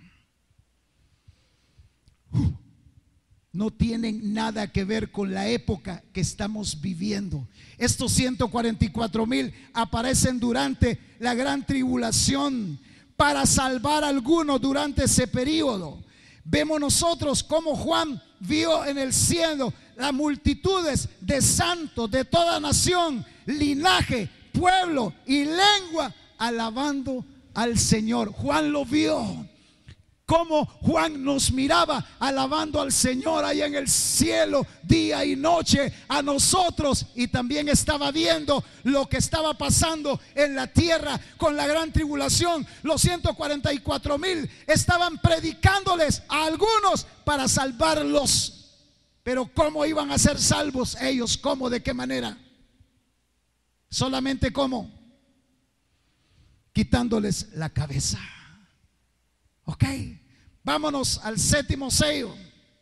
uh, no tienen nada que ver con la época que estamos viviendo. Estos ciento cuarenta y cuatro mil aparecen durante la gran tribulación para salvar a algunos durante ese periodo. Vemos nosotros como Juan vio en el cielo las multitudes de santos de toda nación, linaje, pueblo y lengua alabando al Señor. Juan lo vio. Como Juan nos miraba alabando al Señor ahí en el cielo día y noche a nosotros, y también estaba viendo lo que estaba pasando en la tierra con la gran tribulación. Los ciento cuarenta y cuatro mil estaban predicándoles a algunos para salvarlos, pero ¿cómo iban a ser salvos ellos? ¿Cómo? ¿De qué manera? Solamente ¿cómo? Quitándoles la cabeza. Ok, vámonos al séptimo sello.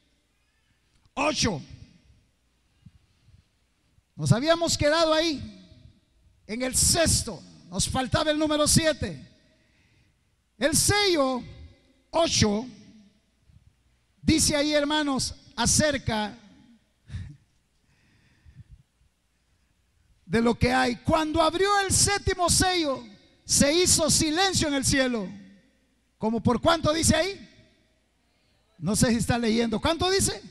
Ocho. Nos habíamos quedado ahí en el sexto. Nos faltaba el número siete. El sello ocho dice ahí, hermanos, acerca de lo que hay. Cuando abrió el séptimo sello, se hizo silencio en el cielo. ¿Como por cuánto dice ahí? No sé si está leyendo. ¿Cuánto dice?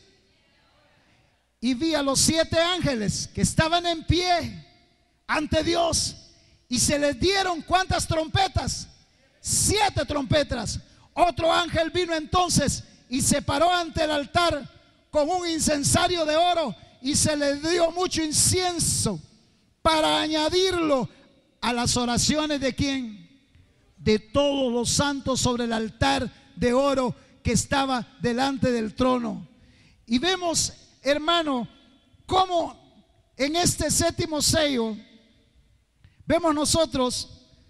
Y vi a los siete ángeles que estaban en pie ante Dios, y se les dieron ¿cuántas trompetas? Siete trompetas. Otro ángel vino entonces y se paró ante el altar con un incensario de oro, y se le dio mucho incienso para añadirlo a las oraciones de ¿quién? De todos los santos sobre el altar de oro que estaba delante del trono. Y vemos, hermano, cómo en este séptimo sello vemos nosotros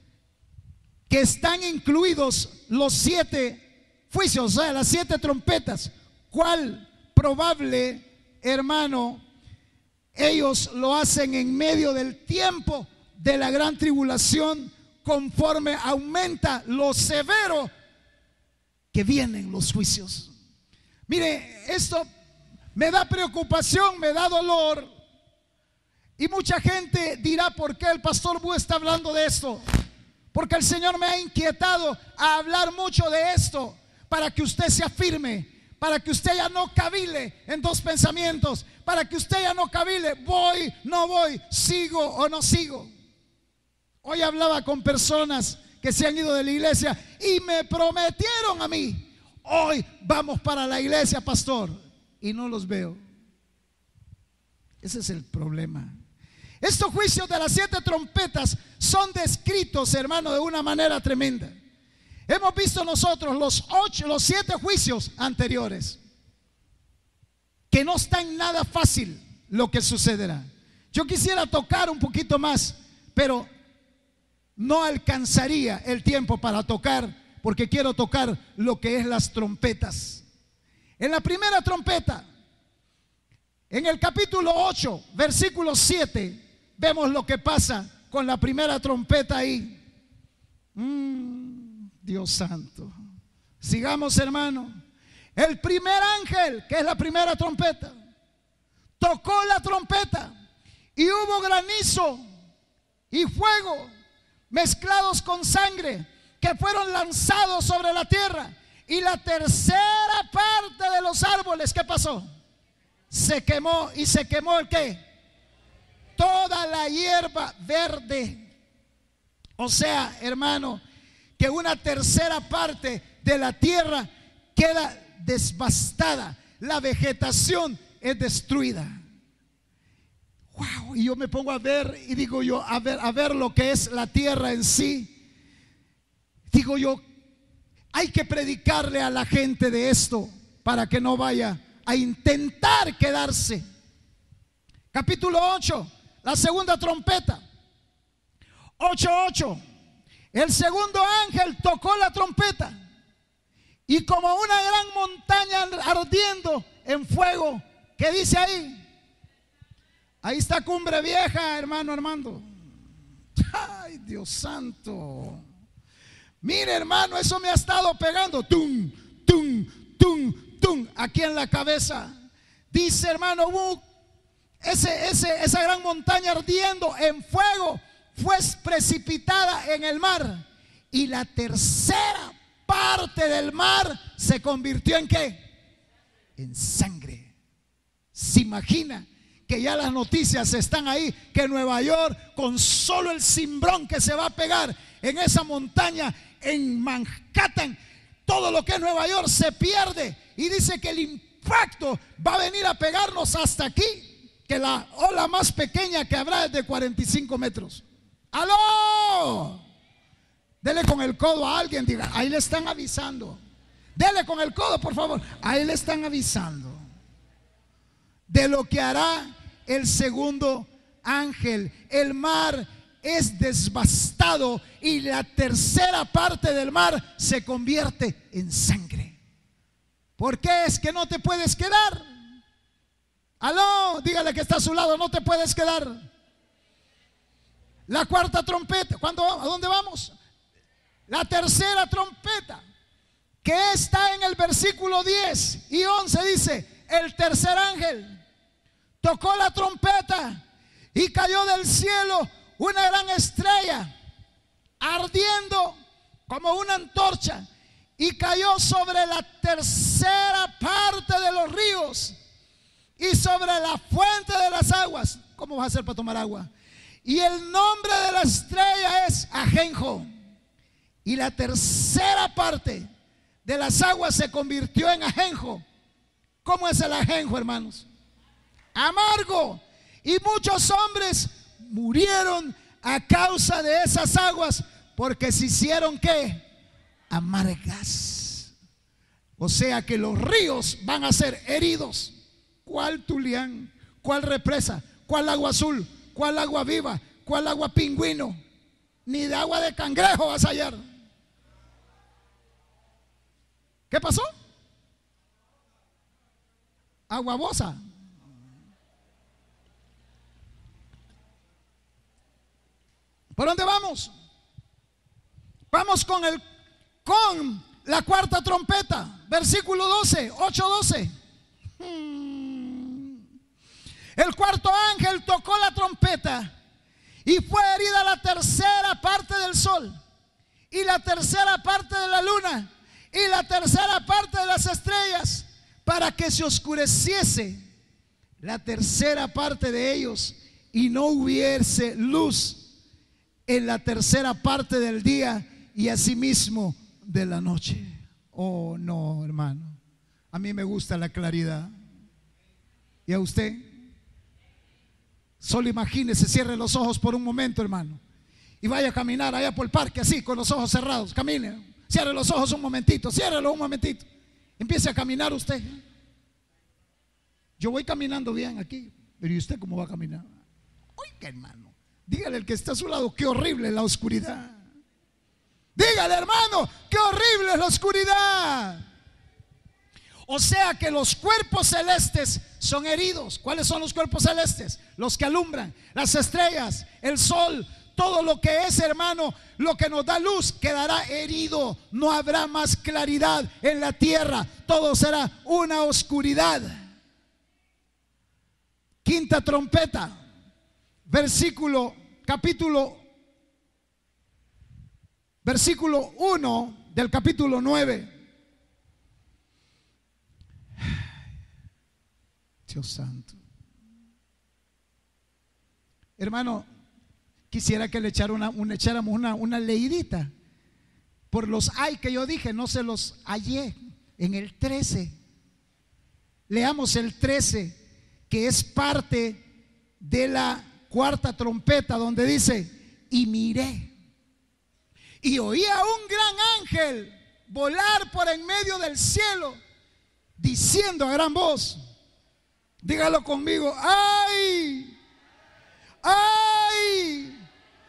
que están incluidos los siete juicios, o sea, las siete trompetas. ¿Cuál probable, hermano, ellos lo hacen en medio del tiempo de la gran tribulación, conforme aumenta lo severo que vienen los juicios? Mire, esto me da preocupación, me da dolor, y mucha gente dirá: ¿por qué el pastor Bu está hablando de esto? Porque el Señor me ha inquietado a hablar mucho de esto, para que usted se afirme, para que usted ya no cavile en dos pensamientos, para que usted ya no cavile, voy, no voy, sigo o no sigo. Hoy hablaba con personas que se han ido de la iglesia y me prometieron a mí: hoy vamos para la iglesia, pastor, y no los veo. Ese es el problema. Estos juicios de las siete trompetas son descritos, hermano, de una manera tremenda. Hemos visto nosotros los ocho, los siete juicios anteriores, que no está en nada fácil lo que sucederá. Yo quisiera tocar un poquito más, pero no alcanzaría el tiempo para tocar, porque quiero tocar lo que es las trompetas. En la primera trompeta, en el capítulo ocho, versículo siete, vemos lo que pasa con la primera trompeta ahí. Mm, Dios santo. Sigamos, hermano. El primer ángel, que es la primera trompeta, tocó la trompeta y hubo granizo y fuego mezclados con sangre, que fueron lanzados sobre la tierra. Y la tercera parte de los árboles, ¿qué pasó? Se quemó. ¿Y se quemó el qué? Toda la hierba verde. O sea, hermano, que una tercera parte de la tierra queda devastada. La vegetación es destruida. Wow, y yo me pongo a ver y digo yo, a ver, a ver lo que es la tierra en sí. Digo yo, hay que predicarle a la gente de esto para que no vaya a intentar quedarse. Capítulo ocho, la segunda trompeta. ocho ocho. El segundo ángel tocó la trompeta, y como una gran montaña ardiendo en fuego, ¿qué dice ahí? Ahí está Cumbre Vieja, hermano Armando. Ay, Dios santo. Mire, hermano, eso me ha estado pegando. Tum, tum, tum, tum, aquí en la cabeza. Dice, hermano, uh, ese, ese, esa gran montaña ardiendo en fuego fue precipitada en el mar, y la tercera parte del mar se convirtió en ¿qué? En sangre. ¿Se imagina que ya las noticias están ahí, que Nueva York, con solo el cimbrón que se va a pegar en esa montaña, en Manhattan, todo lo que es Nueva York se pierde? Y dice que el impacto va a venir a pegarnos hasta aquí, que la ola más pequeña que habrá es de cuarenta y cinco metros. ¡Aló! Dele con el codo a alguien, diga, ahí le están avisando. Dele con el codo, por favor. Ahí le están avisando de lo que hará el segundo ángel. El mar es devastado y la tercera parte del mar se convierte en sangre. ¿Por qué es que no te puedes quedar? Aló, dígale que está a su lado, no te puedes quedar. La cuarta trompeta, ¿cuándo vamos? ¿A dónde vamos? La tercera trompeta, que está en el versículo diez y once, dice: el tercer ángel tocó la trompeta y cayó del cielo una gran estrella ardiendo como una antorcha, y cayó sobre la tercera parte de los ríos y sobre la fuente de las aguas. ¿Cómo vas a hacer para tomar agua? Y el nombre de la estrella es Ajenjo. Y la tercera parte de las aguas se convirtió en ajenjo. ¿Cómo es el ajenjo, hermanos? Amargo. Y muchos hombres murieron a causa de esas aguas, porque se hicieron ¿qué? Amargas. O sea que los ríos van a ser heridos. ¿Cuál Tulián? ¿Cuál represa? ¿Cuál agua azul? ¿Cuál agua viva? ¿Cuál agua pingüino? Ni de agua de cangrejo vas a hallar. ¿Qué pasó? Agua bosa. ¿Por dónde vamos? Vamos con el con la cuarta trompeta, versículo doce, ocho doce. El cuarto ángel tocó la trompeta y fue herida la tercera parte del sol y la tercera parte de la luna y la tercera parte de las estrellas, para que se oscureciese la tercera parte de ellos y no hubiese luz en la tercera parte del día y asimismo de la noche. Oh no, hermano, a mí me gusta la claridad. ¿Y a usted? Solo imagínese, cierre los ojos por un momento, hermano, y vaya a caminar allá por el parque así, con los ojos cerrados. Camine, cierre los ojos un momentito, ciérrelo un momentito. Empiece a caminar usted. Yo voy caminando bien aquí, pero ¿y usted cómo va a caminar? Oiga, hermano, dígale al que está a su lado, qué horrible es la oscuridad. Dígale, hermano, qué horrible es la oscuridad. O sea que los cuerpos celestes son heridos. ¿Cuáles son los cuerpos celestes? Los que alumbran, las estrellas, el sol, todo lo que es, hermano, lo que nos da luz quedará herido. No habrá más claridad en la tierra. Todo será una oscuridad. Quinta trompeta, versículo, capítulo, versículo uno del capítulo nueve. Dios santo. Hermano, quisiera que le echara una, una, echáramos una, una leidita por los ay que yo dije, no se los hallé en el trece. Leamos el trece, que es parte de la cuarta trompeta, donde dice: y miré y oí a un gran ángel volar por en medio del cielo, diciendo a gran voz, dígalo conmigo, ay, ay,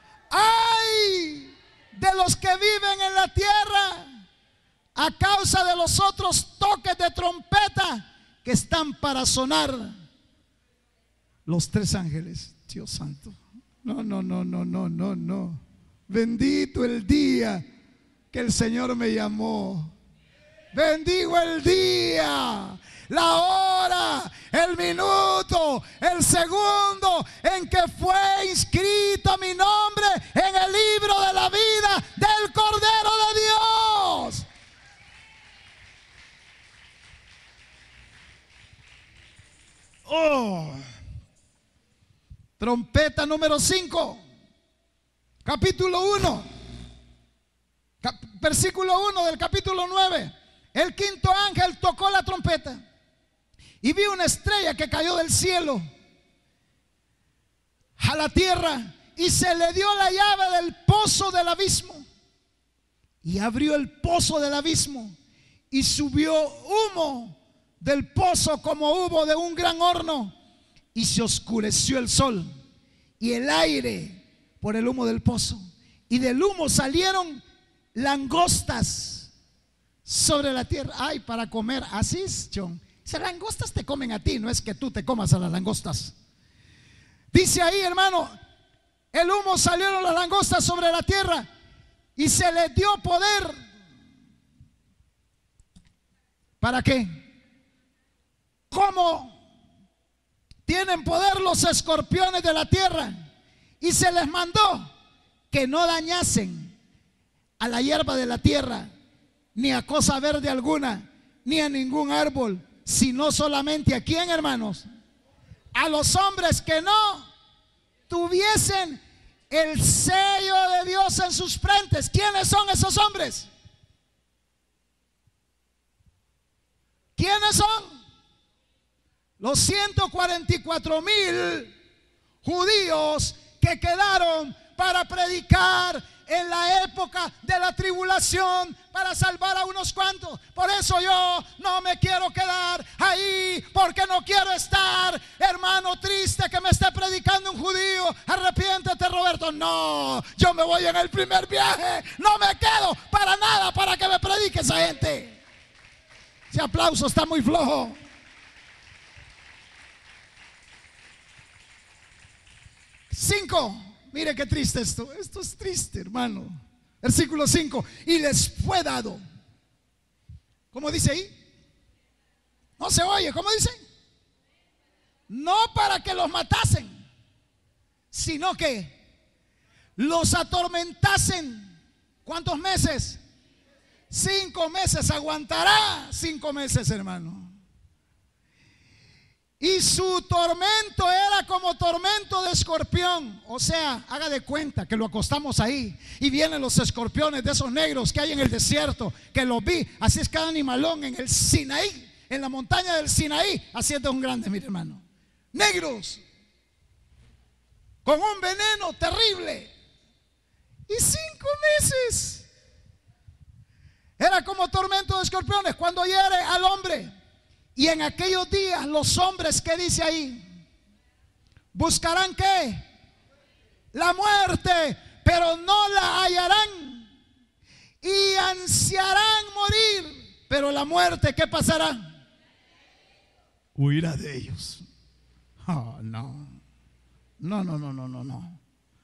ay de los que viven en la tierra a causa de los otros toques de trompeta que están para sonar. Los tres ángeles, Dios santo. No, no, no, no, no, no, no. Bendito el día que el Señor me llamó. Bendigo el día, la hora, el minuto, el segundo en que fue inscrito mi nombre en el libro de la vida del Cordero de Dios. Oh. Trompeta número cinco, capítulo uno, cap versículo uno del capítulo nueve. El quinto ángel tocó la trompeta y vi una estrella que cayó del cielo a la tierra, y se le dio la llave del pozo del abismo, y abrió el pozo del abismo, y subió humo del pozo como humo de un gran horno, y se oscureció el sol y el aire por el humo del pozo, y del humo salieron langostas sobre la tierra. Ay, para comer, así es, John. Si langostas te comen a ti, no es que tú te comas a las langostas. Dice ahí, hermano, el humo, salieron las langostas sobre la tierra, y se les dio poder. ¿Para qué? ¿Cómo tienen poder los escorpiones de la tierra? Y se les mandó que no dañasen a la hierba de la tierra, ni a cosa verde alguna, ni a ningún árbol, sino solamente a quién, hermanos, a los hombres que no tuviesen el sello de Dios en sus frentes. ¿Quiénes son esos hombres? ¿Quiénes son? Los ciento cuarenta y cuatro mil judíos que quedaron para predicar en la época de la tribulación, para salvar a unos cuantos. Por eso yo no me quiero quedar ahí, porque no quiero estar, hermano, triste que me esté predicando un judío. Arrepiéntete, Roberto. No, yo me voy en el primer viaje. No me quedo para nada para que me predique esa gente. Ese aplauso está muy flojo. Cinco. Mire qué triste esto. Esto es triste, hermano. Versículo cinco. Y les fue dado. ¿Cómo dice ahí? No se oye. ¿Cómo dice? No para que los matasen, sino que los atormentasen. ¿Cuántos meses? Cinco meses. Aguantará cinco meses, hermano. Y su tormento era como tormento de escorpión. O sea, haga de cuenta que lo acostamos ahí y vienen los escorpiones de esos negros que hay en el desierto, que los vi. Así es cada animalón en el Sinaí, en la montaña del Sinaí. Así es de un grande, mi hermano. Negros, con un veneno terrible. Y cinco meses. Era como tormento de escorpiones cuando hiere al hombre. Y en aquellos días los hombres, ¿qué dice ahí? Buscarán ¿qué? La muerte, pero no la hallarán. Y ansiarán morir, pero la muerte, ¿qué pasará? Huirá de ellos. Oh, no. No, no, no, no, no, no.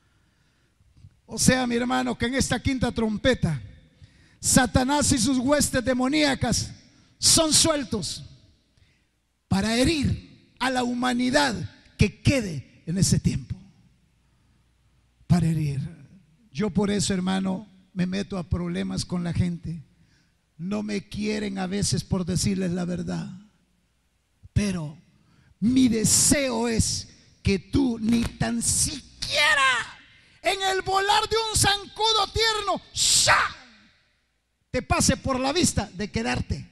O sea, mi hermano, que en esta quinta trompeta, Satanás y sus huestes demoníacas son sueltos para herir a la humanidad que quede en ese tiempo. Para herir. Yo por eso, hermano, me meto a problemas con la gente. No me quieren a veces por decirles la verdad, pero mi deseo es que tú ni tan siquiera en el volar de un zancudo tierno ¡sha!, te pase por la vista de quedarte.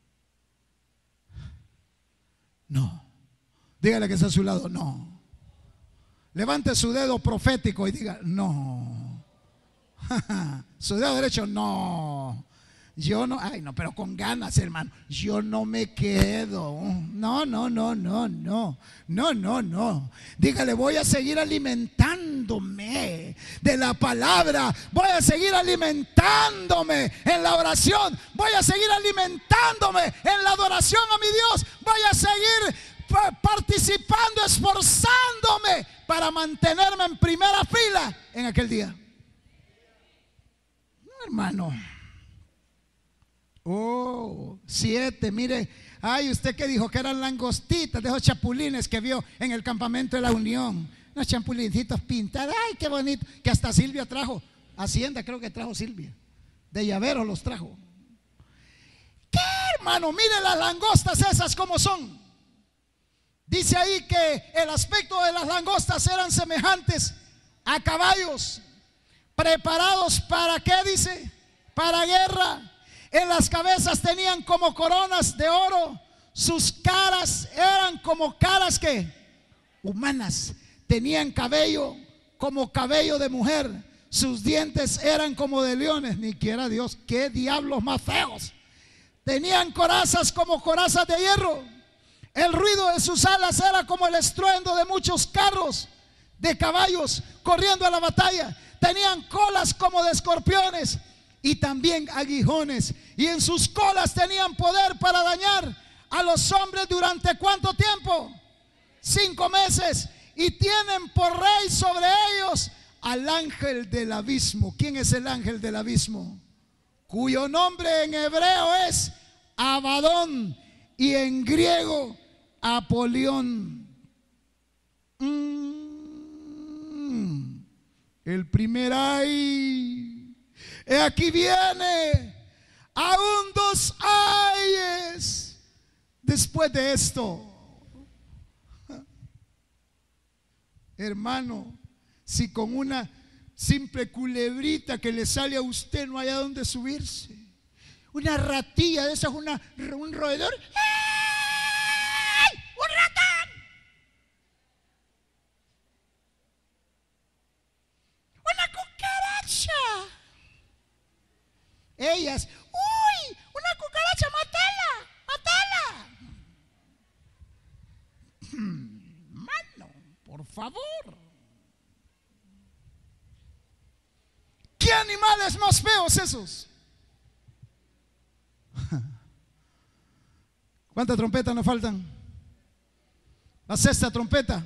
No. Dígale que está a su lado. No. Levante su dedo profético y diga no. Su dedo derecho. No. Yo no. Ay, no, pero con ganas, hermano. Yo no me quedo. No, no, no, no, no. No, no, no. Dígale, voy a seguir alimentándome de la palabra. Voy a seguir alimentándome en la oración. Voy a seguir alimentándome en la adoración a mi Dios. Voy a seguir participando, esforzándome para mantenerme en primera fila en aquel día. No, hermano. Oh, siete, mire. Ay, usted que dijo que eran langostitas de esos chapulines que vio en el campamento de la Unión. Unos chapulincitos pintados. Ay, qué bonito. Que hasta Silvia trajo. Hacienda creo que trajo Silvia. De llavero los trajo. ¿Qué, hermano? Mire las langostas esas como son. Dice ahí que el aspecto de las langostas eran semejantes a caballos preparados para ¿qué dice? Para guerra. En las cabezas tenían como coronas de oro. Sus caras eran como caras que humanas. Tenían cabello como cabello de mujer. Sus dientes eran como de leones. Ni quiera Dios, qué diablos más feos. Tenían corazas como corazas de hierro. El ruido de sus alas era como el estruendo de muchos carros de caballos corriendo a la batalla. Tenían colas como de escorpiones y también aguijones, y en sus colas tenían poder para dañar a los hombres durante ¿cuánto tiempo? Cinco meses. Y tienen por rey sobre ellos al ángel del abismo. ¿Quién es el ángel del abismo? Cuyo nombre en hebreo es Abadón y en griego Apolión. Mm. El primer ay, He aquí viene, aún dos ayes después de esto. Hermano, si con una simple culebrita que le sale a usted no hay a dónde subirse, una ratilla de esas, una, un roedor, ¡ay! ¡Un ratón! ¡Una cucaracha! Ellas, ¡uy! ¡Una cucaracha! ¡Matala! ¡Matala! Mano, por favor. ¿Qué animales más feos esos? ¿Cuántas trompetas nos faltan? La sexta trompeta.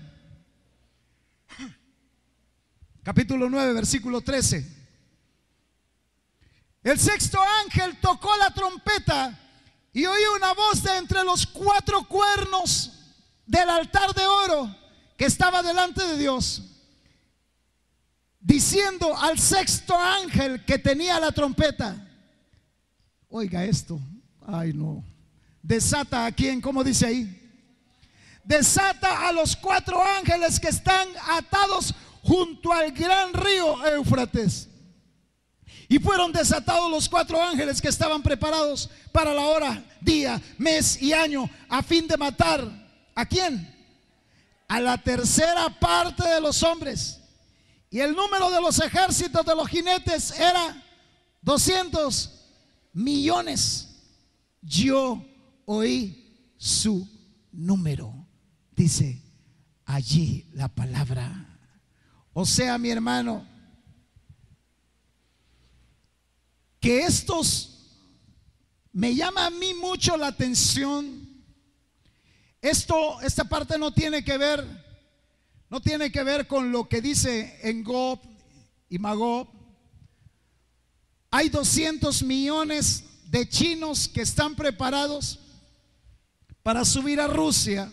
Capítulo nueve, versículo trece. El sexto ángel tocó la trompeta y oí una voz de entre los cuatro cuernos del altar de oro que estaba delante de Dios, diciendo al sexto ángel que tenía la trompeta: oiga esto, ay no, desata a quién, ¿cómo dice ahí? Desata a los cuatro ángeles que están atados junto al gran río Éufrates. Y fueron desatados los cuatro ángeles que estaban preparados para la hora, día, mes y año, a fin de matar ¿a quién? A la tercera parte de los hombres. Y el número de los ejércitos de los jinetes era doscientos millones. Yo oí su número, dice allí la palabra. O sea, mi hermano, que estos me llama a mí mucho la atención. Esto, esta parte no tiene que ver, no tiene que ver con lo que dice en Gob y Magob. Hay doscientos millones de chinos que están preparados para subir a Rusia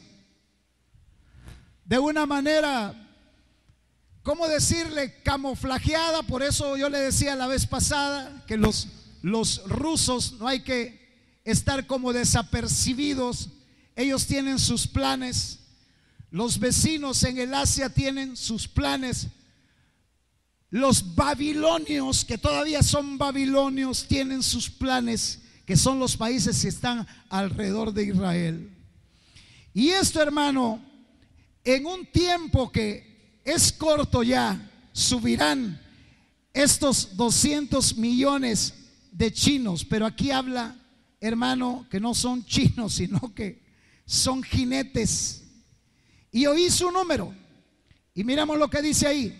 de una manera, ¿cómo decirle?, camuflajeada. Por eso yo le decía la vez pasada que los, los rusos no hay que estar como desapercibidos. Ellos tienen sus planes. Los vecinos en el Asia tienen sus planes. Los babilonios, que todavía son babilonios, tienen sus planes, que son los países que están alrededor de Israel. Y esto, hermano, en un tiempo que es corto ya, subirán estos doscientos millones de chinos. Pero aquí habla, hermano, que no son chinos, sino que son jinetes. Y oí su número. Y miramos lo que dice ahí.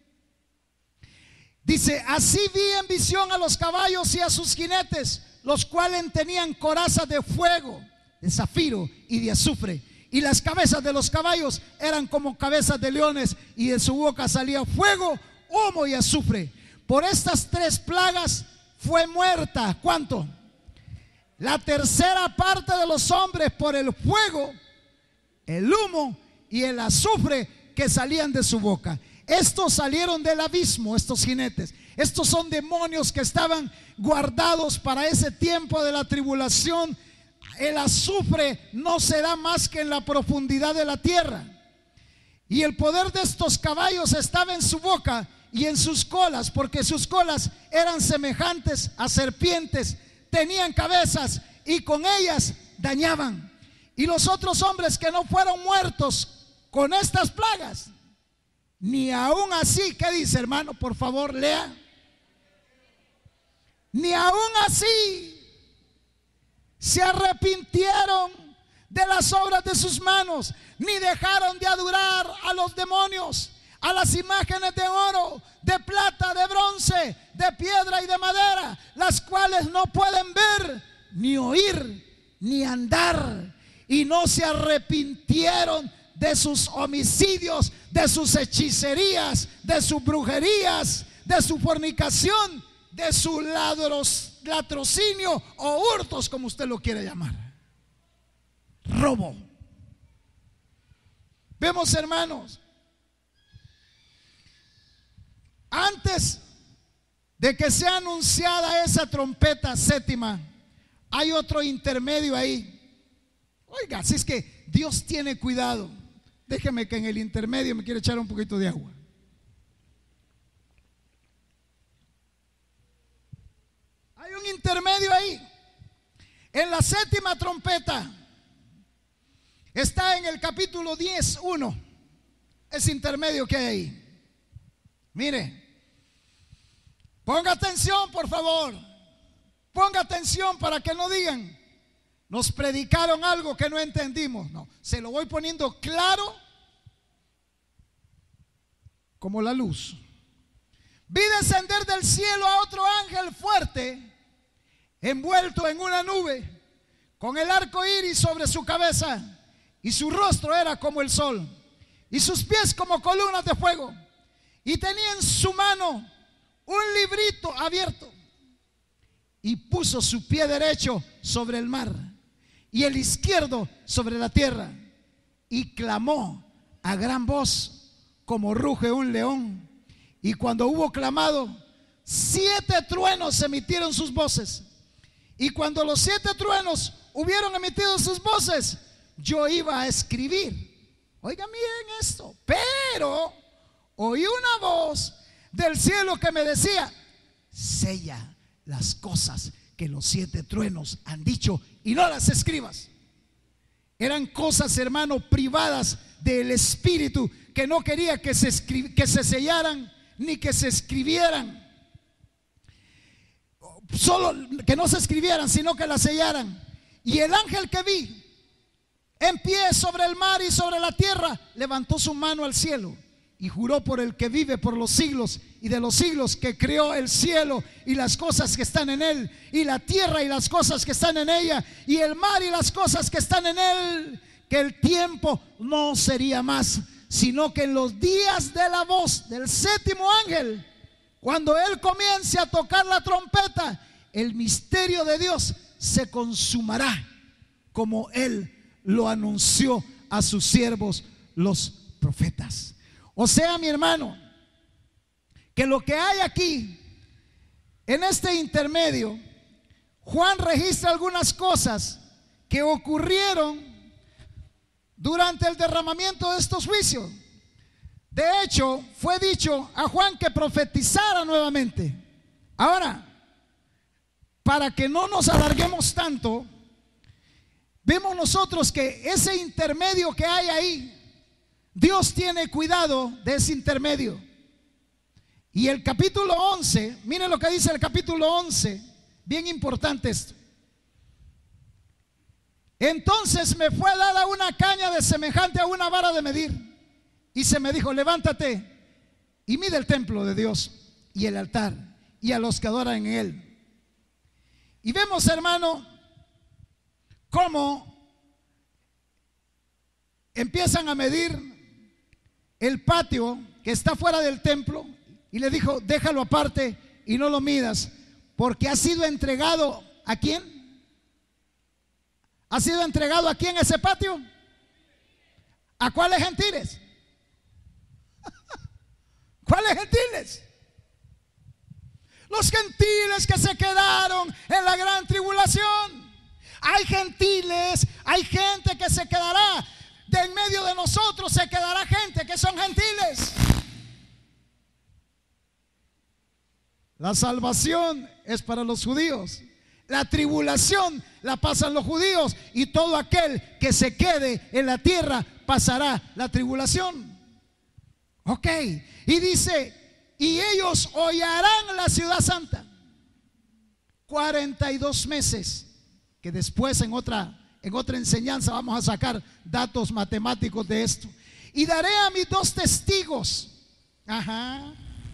Dice: así vi en visión a los caballos y a sus jinetes, los cuales tenían corazas de fuego, de zafiro y de azufre. Y las cabezas de los caballos eran como cabezas de leones, y de su boca salía fuego, humo y azufre. Por estas tres plagas fue muerta, ¿cuánto? La tercera parte de los hombres, por el fuego, el humo y el azufre que salían de su boca. Estos salieron del abismo, estos jinetes. Estos son demonios que estaban guardados para ese tiempo de la tribulación. El azufre no se da más que en la profundidad de la tierra. Y el poder de estos caballos estaba en su boca y en sus colas, porque sus colas eran semejantes a serpientes, tenían cabezas y con ellas dañaban. Y los otros hombres que no fueron muertos con estas plagas, ni aún así, ¿qué dice, hermano? Por favor, lea. Ni aún así se arrepintieron de las obras de sus manos, ni dejaron de adorar a los demonios, a las imágenes de oro, de plata, de bronce, de piedra y de madera, las cuales no pueden ver, ni oír, ni andar. Y no se arrepintieron de sus homicidios, de sus hechicerías, de sus brujerías, de su fornicación, de su ladros, latrocinio o hurtos, como usted lo quiere llamar. Robo. Vemos, hermanos, antes de que sea anunciada esa trompeta séptima, hay otro intermedio ahí. Oiga, si es que Dios tiene cuidado. Déjeme que en el intermedio me quiere echar un poquito de agua. Hay un intermedio ahí. En la séptima trompeta está en el capítulo diez, uno. Ese intermedio que hay ahí. Mire, ponga atención, por favor. Ponga atención para que no digan: nos predicaron algo que no entendimos. No, se lo voy poniendo claro como la luz. Vi descender del cielo a otro ángel fuerte, envuelto en una nube, con el arco iris sobre su cabeza, y su rostro era como el sol, y sus pies como columnas de fuego, y tenía en su mano un librito abierto, y puso su pie derecho sobre el mar y el izquierdo sobre la tierra, y clamó a gran voz como ruge un león. Y cuando hubo clamado, siete truenos emitieron sus voces. Y cuando los siete truenos hubieron emitido sus voces, yo iba a escribir. Oigan bien esto. Pero oí una voz del cielo que me decía: sella las cosas que los siete truenos han dicho y no las escribas. Eran cosas, hermano, privadas del Espíritu, que no quería que se, escri- que se sellaran ni que se escribieran. Solo que no se escribieran, sino que las sellaran. Y el ángel que vi en pie sobre el mar y sobre la tierra levantó su mano al cielo y juró por el que vive por los siglos y de los siglos, que creó el cielo y las cosas que están en él, y la tierra y las cosas que están en ella, y el mar y las cosas que están en él, que el tiempo no sería más, sino que en los días de la voz del séptimo ángel, cuando él comience a tocar la trompeta, el misterio de Dios se consumará, como él lo anunció a sus siervos los profetas. O sea, mi hermano, que lo que hay aquí en este intermedio, Juan registra algunas cosas que ocurrieron durante el derramamiento de estos juicios. De hecho, fue dicho a Juan que profetizara nuevamente. Ahora, para que no nos alarguemos tanto, vemos nosotros que ese intermedio que hay ahí, Dios tiene cuidado de ese intermedio. Y el capítulo once, miren lo que dice el capítulo once, bien importante esto. Entonces me fue dada una caña de semejante a una vara de medir, y se me dijo: levántate y mide el templo de Dios y el altar y a los que adoran en él. Y vemos, hermano, cómo empiezan a medir el patio que está fuera del templo, y le dijo: déjalo aparte y no lo midas, porque ha sido entregado ¿a quién? ¿Ha sido entregado a quién ese patio? ¿A cuáles gentiles? ¿Cuáles gentiles? Los gentiles que se quedaron en la gran tribulación. Hay gentiles, hay gente que se quedará. De en medio de nosotros se quedará gente que son gentiles. La salvación es para los judíos. La tribulación la pasan los judíos, y todo aquel que se quede en la tierra pasará la tribulación. Ok, y dice: y ellos hollarán la ciudad santa cuarenta y dos meses, que después en otra En otra enseñanza vamos a sacar datos matemáticos de esto. Y daré a mis dos testigos. Ajá.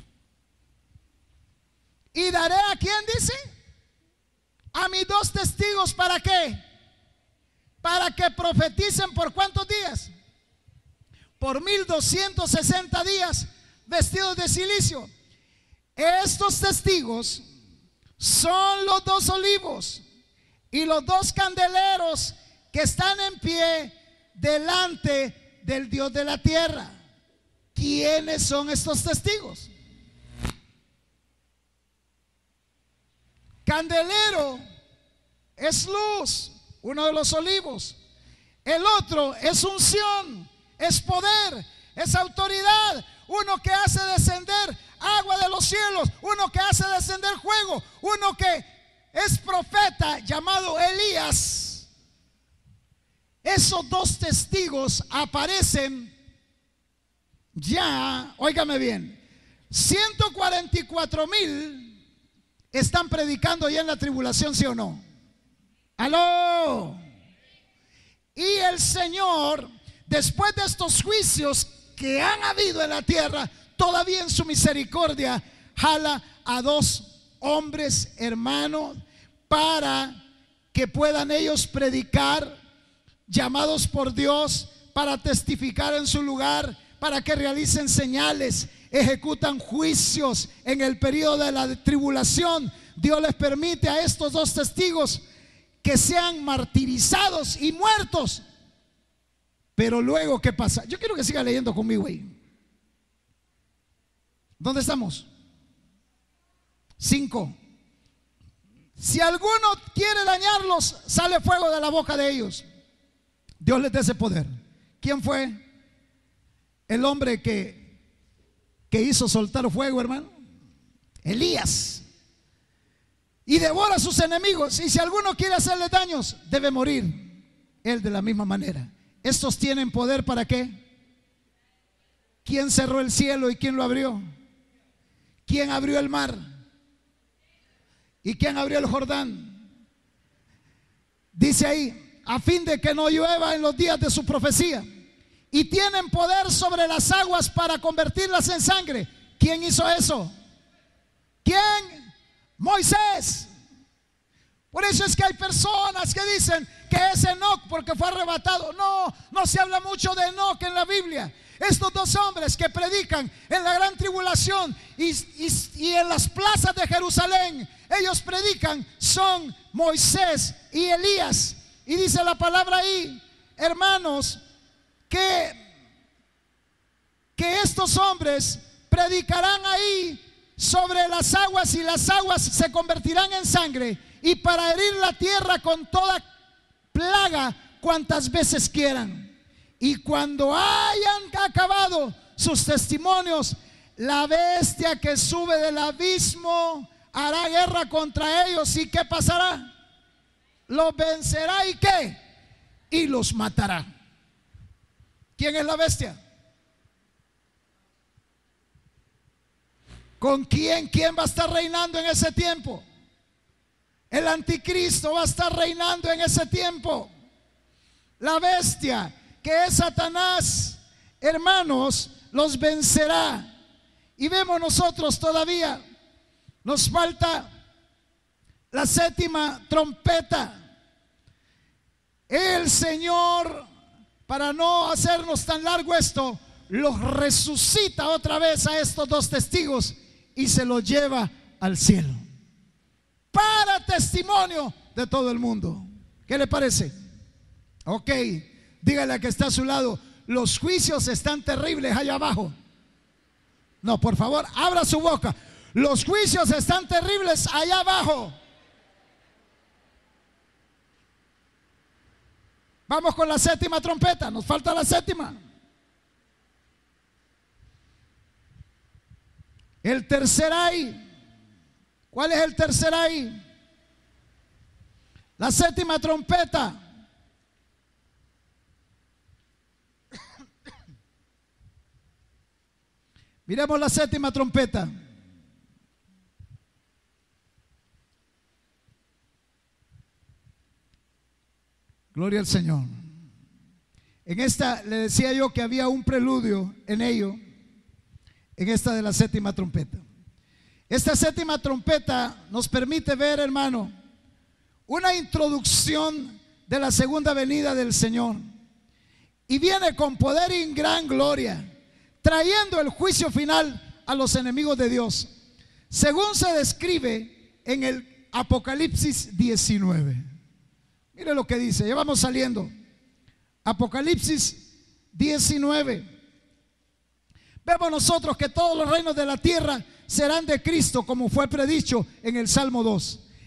Y daré a quién, dice, a mis dos testigos. ¿Para qué? Para que profeticen por cuántos días. Por mil doscientos sesenta días, vestidos de silicio. Estos testigos son los dos olivos y los dos candeleros que están en pie delante del Dios de la tierra. ¿Quiénes son estos testigos? Candelero es luz, uno de los olivos. El otro es unción, es poder, es autoridad. Uno que hace descender agua de los cielos, uno que hace descender fuego, uno que es profeta llamado Elías. Esos dos testigos aparecen ya, óigame bien, ciento cuarenta y cuatro mil están predicando ya en la tribulación, ¿sí o no? Aló. Y el Señor, después de estos juicios que han habido en la tierra, todavía en su misericordia jala a dos hombres hermanos para que puedan ellos predicar, llamados por Dios para testificar en su lugar, para que realicen señales, ejecutan juicios en el periodo de la tribulación. Dios les permite a estos dos testigos que sean martirizados y muertos. Pero luego, ¿qué pasa? Yo quiero que siga leyendo conmigo ahí. ¿Dónde estamos? Cinco. Si alguno quiere dañarlos, sale fuego de la boca de ellos. Dios les da ese poder. ¿Quién fue el hombre que, que hizo soltar fuego, hermano? Elías. Y devora a sus enemigos. Y si alguno quiere hacerle daños, debe morir él de la misma manera. Estos tienen poder ¿para qué? ¿Quién cerró el cielo y quién lo abrió? ¿Quién abrió el mar? ¿Y quién abrió el Jordán? Dice ahí, a fin de que no llueva en los días de su profecía. Y tienen poder sobre las aguas para convertirlas en sangre. ¿Quién hizo eso? ¿Quién? Moisés. Por eso es que hay personas que dicen que es Enoc porque fue arrebatado. No, no se habla mucho de Enoc en la Biblia. Estos dos hombres que predican en la gran tribulación y, y, y en las plazas de Jerusalén, ellos predican, son Moisés y Elías. Y dice la palabra ahí, hermanos, que, que estos hombres predicarán ahí sobre las aguas y las aguas se convertirán en sangre, y para herir la tierra con toda plaga cuantas veces quieran. Y cuando hayan acabado sus testimonios, la bestia que sube del abismo hará guerra contra ellos. ¿Y qué pasará? Los vencerá y ¿qué? Y los matará. ¿Quién es la bestia? ¿Con quién? ¿Quién va a estar reinando en ese tiempo? El anticristo va a estar reinando en ese tiempo. La bestia, que es Satanás, hermanos, los vencerá. Y vemos nosotros todavía, nos falta la séptima trompeta. El Señor, para no hacernos tan largo esto, los resucita otra vez a estos dos testigos y se los lleva al cielo para testimonio de todo el mundo. ¿Qué le parece? Ok, dígale a que está a su lado, los juicios están terribles allá abajo. No, por favor, abra su boca. Los juicios están terribles allá abajo. Vamos con la séptima trompeta, nos falta la séptima. El tercer ay. ¿Cuál es el tercer ay? La séptima trompeta. Miremos la séptima trompeta. Gloria al Señor. En esta le decía yo que había un preludio en ello, en esta de la séptima trompeta. Esta séptima trompeta nos permite ver, hermano, una introducción de la segunda venida del Señor. Y viene con poder y en gran gloria, trayendo el juicio final a los enemigos de Dios, según se describe en el Apocalipsis diecinueve. Mire lo que dice, ya vamos saliendo. Apocalipsis diecinueve. Vemos nosotros que todos los reinos de la tierra serán de Cristo, como fue predicho en el Salmo dos.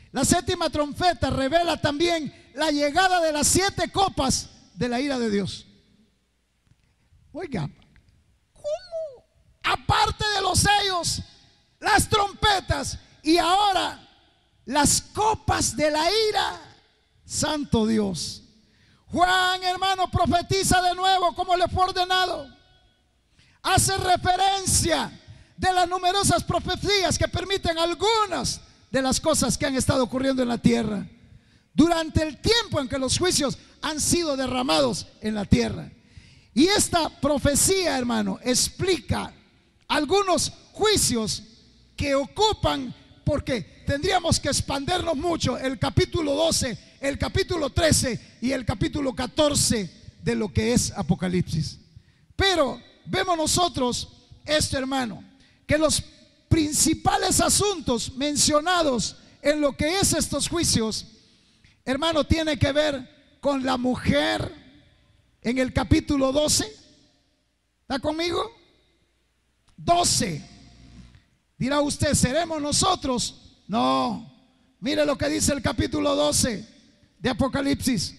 La séptima trompeta revela también la llegada de las siete copas de la ira de Dios. Oiga, ¿cómo? Aparte de los sellos, las trompetas y ahora las copas de la ira. Santo Dios. Juan, hermano, profetiza de nuevo como le fue ordenado. Hace referencia de las numerosas profecías que permiten algunas de las cosas que han estado ocurriendo en la tierra durante el tiempo en que los juicios han sido derramados en la tierra. Y esta profecía, hermano, explica algunos juicios que ocupan, porque tendríamos que expandernos mucho, el capítulo doce, el capítulo trece y el capítulo catorce de lo que es Apocalipsis. Pero vemos nosotros esto, hermano, que los principales asuntos mencionados en lo que es estos juicios, hermano, tiene que ver con la mujer en el capítulo doce. ¿Está conmigo? doce. Dirá usted, ¿seremos nosotros? No. Mire lo que dice el capítulo doce de Apocalipsis.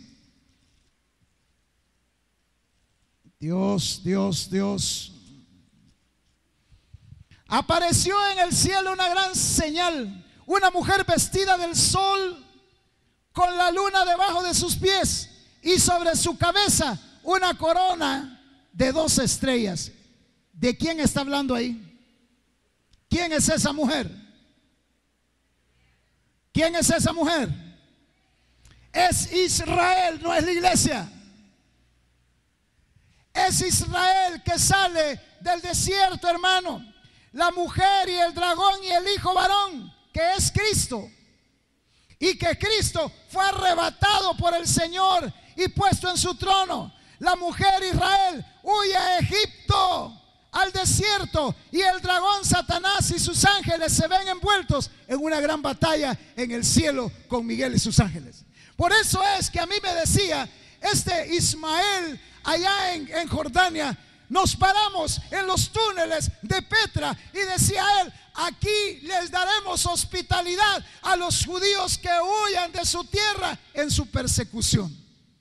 Dios, Dios, Dios. Apareció en el cielo una gran señal, una mujer vestida del sol, con la luna debajo de sus pies, y sobre su cabeza una corona de dos estrellas. ¿De quién está hablando ahí? ¿Quién es esa mujer? ¿Quién es esa mujer? Es Israel, no es la iglesia. Es Israel que sale del desierto, hermano. La mujer y el dragón y el hijo varón, que es Cristo. Y que Cristo fue arrebatado por el Señor y puesto en su trono. La mujer Israel huye a Egipto, al desierto, y el dragón Satanás y sus ángeles se ven envueltos en una gran batalla en el cielo con Miguel y sus ángeles. Por eso es que a mí me decía este Ismael allá en, en Jordania, nos paramos en los túneles de Petra y decía él, aquí les daremos hospitalidad a los judíos que huyan de su tierra en su persecución.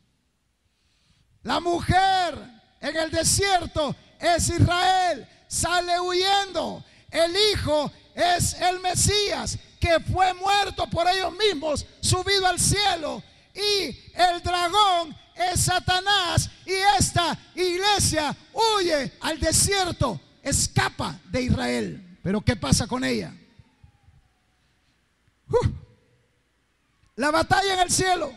La mujer en el desierto es Israel, sale huyendo. El hijo es el Mesías, que fue muerto por ellos mismos, subido al cielo. Y el dragón es Satanás, y esta iglesia huye al desierto, escapa de Israel. Pero ¿qué pasa con ella? Uh, la batalla en el cielo.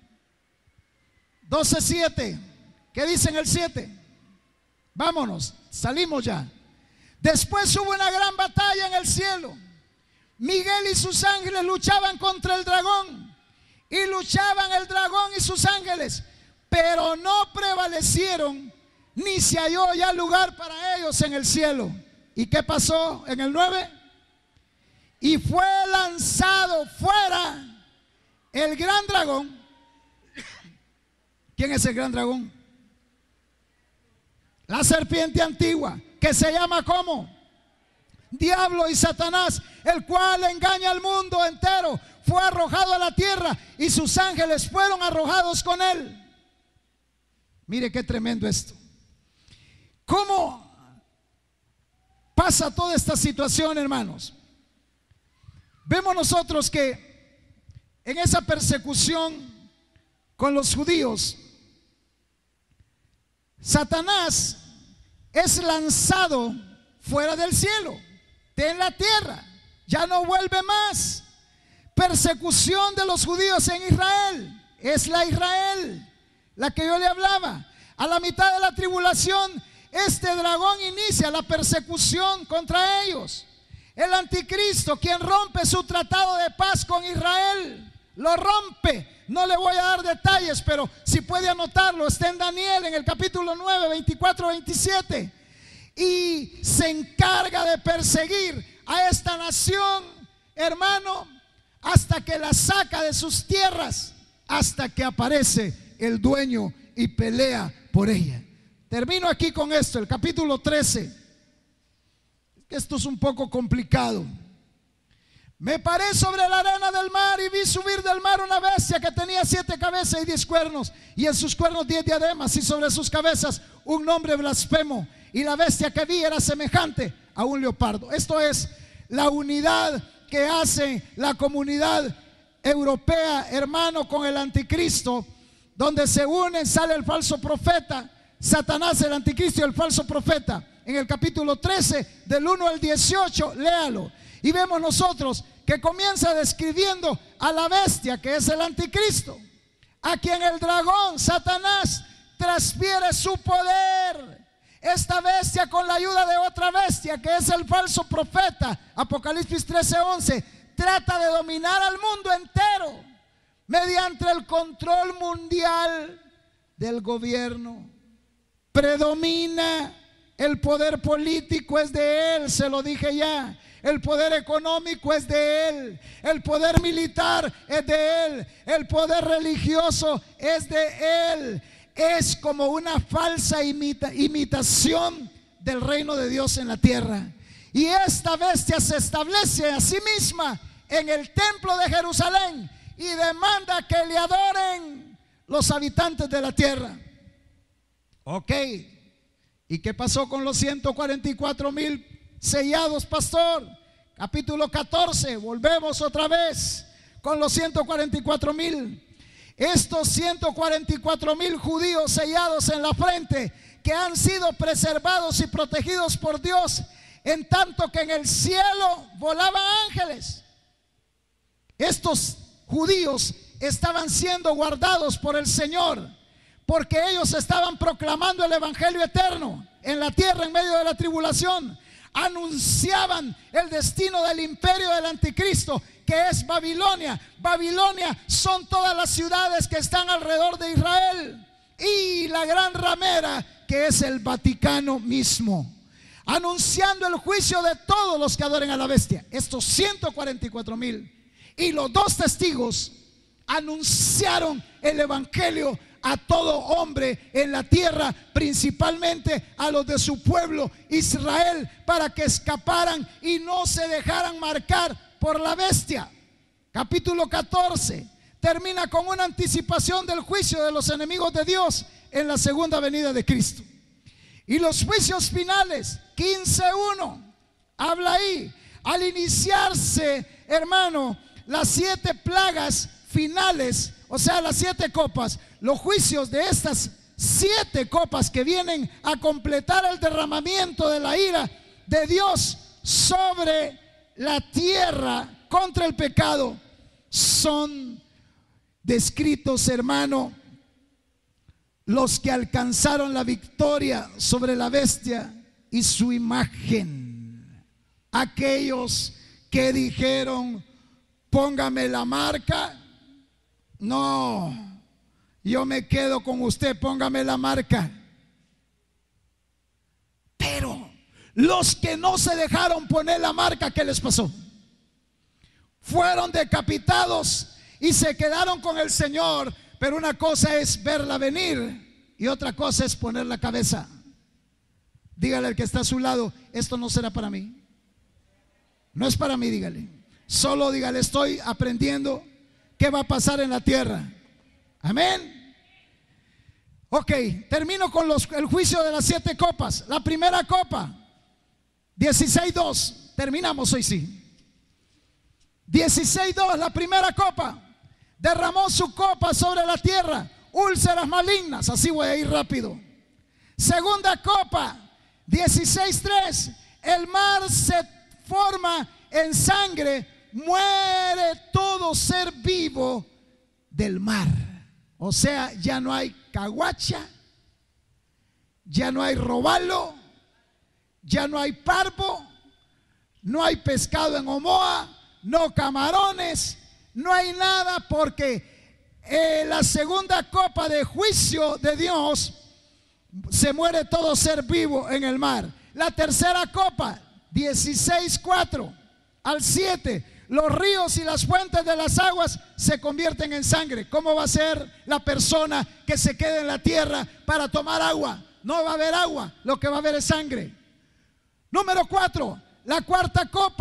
doce siete. ¿Qué dice en el siete? Vámonos, salimos ya. Después hubo una gran batalla en el cielo. Miguel y sus ángeles luchaban contra el dragón, y luchaban el dragón y sus ángeles, pero no prevalecieron, ni se halló ya lugar para ellos en el cielo. ¿Y qué pasó en el nueve? Y fue lanzado fuera el gran dragón. ¿Quién es el gran dragón? La serpiente antigua, que se llama ¿cómo? Diablo y Satanás, el cual engaña al mundo entero. Fue arrojado a la tierra y sus ángeles fueron arrojados con él. Mire qué tremendo esto. ¿Cómo pasa toda esta situación, hermanos? Vemos nosotros que en esa persecución con los judíos, Satanás es lanzado fuera del cielo, de la tierra, ya no vuelve más. Persecución de los judíos en Israel, es la Israel la que yo le hablaba. A la mitad de la tribulación, este dragón inicia la persecución contra ellos. El anticristo, quien rompe su tratado de paz con Israel, lo rompe. No le voy a dar detalles, pero si puede anotarlo, está en Daniel en el capítulo nueve, veinticuatro, veintisiete. Y se encarga de perseguir a esta nación, hermano, hasta que la saca de sus tierras, hasta que aparece el dueño y pelea por ella. Termino aquí con esto, el capítulo trece. Esto es un poco complicado. Me paré sobre la arena del mar y vi subir del mar una bestia que tenía siete cabezas y diez cuernos, y en sus cuernos diez diademas, y sobre sus cabezas un nombre blasfemo. Y la bestia que vi era semejante a un leopardo. Esto es la unidad que hace la comunidad europea, hermano, con el anticristo, donde se unen. Sale el falso profeta, Satanás, el anticristo y el falso profeta. En el capítulo trece, del uno al dieciocho, léalo. Y vemos nosotros que comienza describiendo a la bestia, que es el anticristo, a quien el dragón, Satanás, transfiere su poder. Esta bestia, con la ayuda de otra bestia, que es el falso profeta, Apocalipsis trece once, trata de dominar al mundo entero mediante el control mundial del gobierno. Predomina el poder político, es de él, se lo dije ya. El poder económico es de él. El poder militar es de él. El poder religioso es de él. Es como una falsa imita, imitación del reino de Dios en la tierra. Y esta bestia se establece a sí misma en el templo de Jerusalén y demanda que le adoren los habitantes de la tierra. Ok. ¿Y qué pasó con los ciento cuarenta y cuatro mil sellados, pastor? Capítulo catorce, volvemos otra vez con los ciento cuarenta y cuatro mil. Estos ciento cuarenta y cuatro mil judíos sellados en la frente, que han sido preservados y protegidos por Dios, en tanto que en el cielo volaban ángeles. Estos judíos estaban siendo guardados por el Señor, porque ellos estaban proclamando el evangelio eterno en la tierra en medio de la tribulación. Anunciaban el destino del imperio del anticristo, que es Babilonia. Babilonia son todas las ciudades que están alrededor de Israel, y la gran ramera, que es el Vaticano mismo, anunciando el juicio de todos los que adoren a la bestia. Estos ciento cuarenta y cuatro mil y los dos testigos anunciaron el evangelio a todo hombre en la tierra, principalmente a los de su pueblo Israel, para que escaparan y no se dejaran marcar por la bestia. Capítulo catorce termina con una anticipación del juicio de los enemigos de Dios en la segunda venida de Cristo. Y los juicios finales, quince uno, habla ahí, al iniciarse, hermano, las siete plagas finales, o sea, las siete copas, los juicios de estas siete copas que vienen a completar el derramamiento de la ira de Dios sobre la tierra contra el pecado, son descritos, hermano, los que alcanzaron la victoria sobre la bestia y su imagen. Aquellos que dijeron: póngame la marca. No, yo me quedo con usted, póngame la marca. Pero los que no se dejaron poner la marca, ¿qué les pasó? Fueron decapitados y se quedaron con el Señor. Pero una cosa es verla venir y otra cosa es poner la cabeza. Dígale al que está a su lado: esto no será para mí. No es para mí, dígale. Solo dígale: estoy aprendiendo qué va a pasar en la tierra. Amén. Ok, termino con los, el juicio de las siete copas. La primera copa, dieciséis dos. Terminamos hoy, sí. dieciséis dos, la primera copa. Derramó su copa sobre la tierra, úlceras malignas. Así voy a ir rápido. Segunda copa, dieciséis tres. El mar se forma en sangre, muere todo ser vivo del mar. O sea, ya no hay caguacha, ya no hay robalo, ya no hay parvo, no hay pescado en Omoa, no camarones, no hay nada, porque eh, la segunda copa de juicio de Dios, se muere todo ser vivo en el mar. La tercera copa, dieciséis cuatro al siete. Los ríos y las fuentes de las aguas se convierten en sangre. ¿Cómo va a ser la persona que se quede en la tierra para tomar agua? No va a haber agua, lo que va a haber es sangre. Número cuatro, la cuarta copa.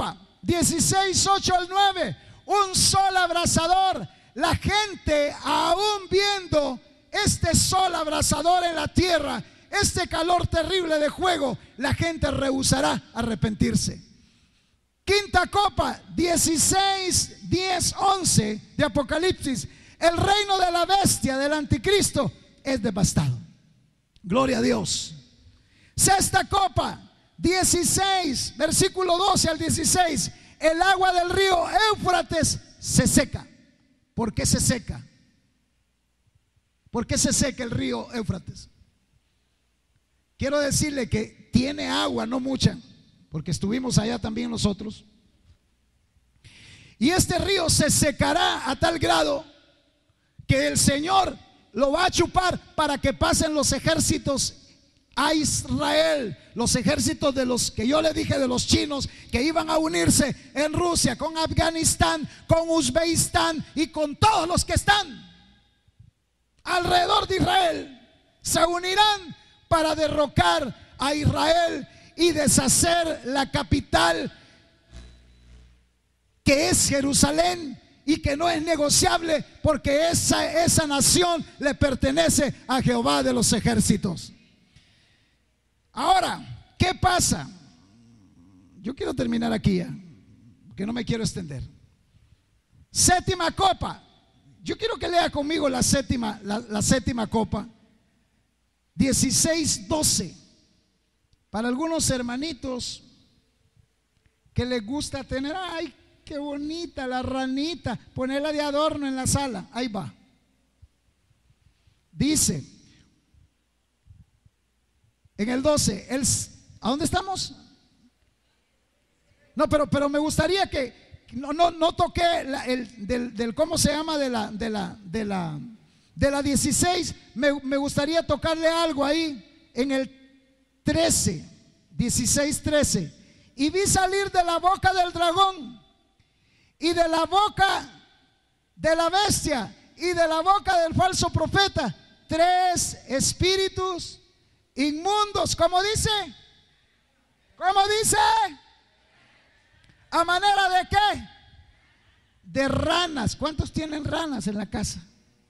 dieciséis, ocho al nueve, un sol abrasador. La gente, aún viendo este sol abrasador en la tierra, este calor terrible de fuego, la gente rehusará arrepentirse. Quinta copa, dieciséis, diez, once de Apocalipsis. El reino de la bestia, del anticristo, es devastado. Gloria a Dios. Sexta copa, dieciséis, versículo doce al dieciséis. El agua del río Éufrates se seca. ¿Por qué se seca? ¿Por qué se seca el río Éufrates? Quiero decirle que tiene agua, no mucha, porque estuvimos allá también nosotros. Y este río se secará a tal grado que el Señor lo va a chupar para que pasen los ejércitos a Israel, los ejércitos de los que yo le dije, de los chinos, que iban a unirse en Rusia, con Afganistán, con Uzbekistán y con todos los que están alrededor de Israel. Se unirán para derrocar a Israel y deshacer la capital, que es Jerusalén, y que no es negociable, porque esa, esa nación le pertenece a Jehová de los ejércitos. Ahora, ¿qué pasa? Yo quiero terminar aquí ya, porque no me quiero extender. Séptima copa. Yo quiero que lea conmigo la séptima, la, la séptima copa. dieciséis, doce. Para algunos hermanitos que les gusta tener, ay, qué bonita la ranita, ponerla de adorno en la sala. Ahí va. Dice en el doce, el, ¿a dónde estamos? No, pero, pero me gustaría que no, no, no toqué la, el, del, del cómo se llama de la de la de la de la dieciséis. Me, me gustaría tocarle algo ahí en el trece, dieciséis, trece. Y vi salir de la boca del dragón y de la boca de la bestia y de la boca del falso profeta tres espíritus inmundos. ¿Cómo dice? ¿Cómo dice? ¿A manera de qué? De ranas. ¿Cuántos tienen ranas en la casa?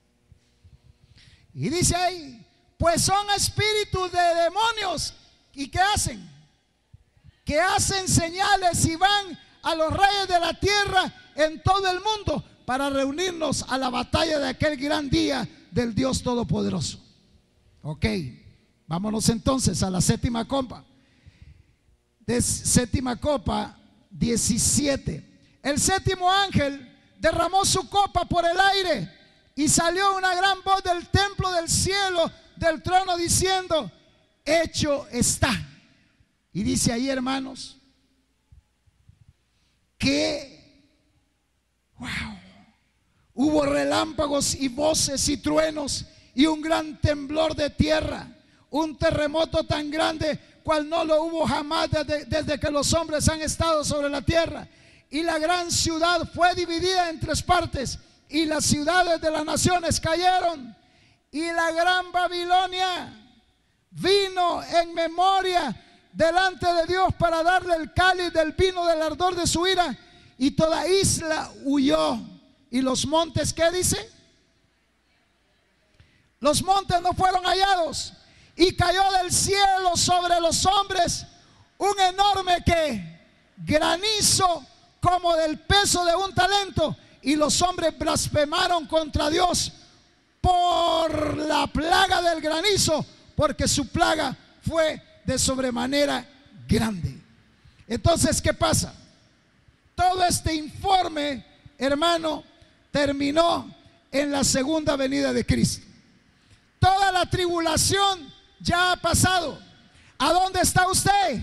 Y dice ahí, pues son espíritus de demonios. ¿Y qué hacen? Que hacen señales y van a los reyes de la tierra en todo el mundo para reunirnos a la batalla de aquel gran día del Dios Todopoderoso. Ok, vámonos entonces a la séptima copa. De séptima copa, diecisiete. El séptimo ángel derramó su copa por el aire y salió una gran voz del templo del cielo, del trono, diciendo: hecho está. Y dice ahí, hermanos, que wow, hubo relámpagos y voces y truenos y un gran temblor de tierra, un terremoto tan grande cual no lo hubo jamás desde, desde que los hombres han estado sobre la tierra. Y la gran ciudad fue dividida en tres partes, y las ciudades de las naciones cayeron. Y la gran Babilonia vino en memoria delante de Dios para darle el cáliz del vino del ardor de su ira. Y toda isla huyó. Y los montes, ¿qué dice? Los montes no fueron hallados. Y cayó del cielo sobre los hombres un enorme que granizo, como del peso de un talento. Y los hombres blasfemaron contra Dios por la plaga del granizo, porque su plaga fue de sobremanera grande. Entonces, ¿qué pasa? Todo este informe, hermano, terminó en la segunda venida de Cristo. Toda la tribulación ya ha pasado. ¿A dónde está usted?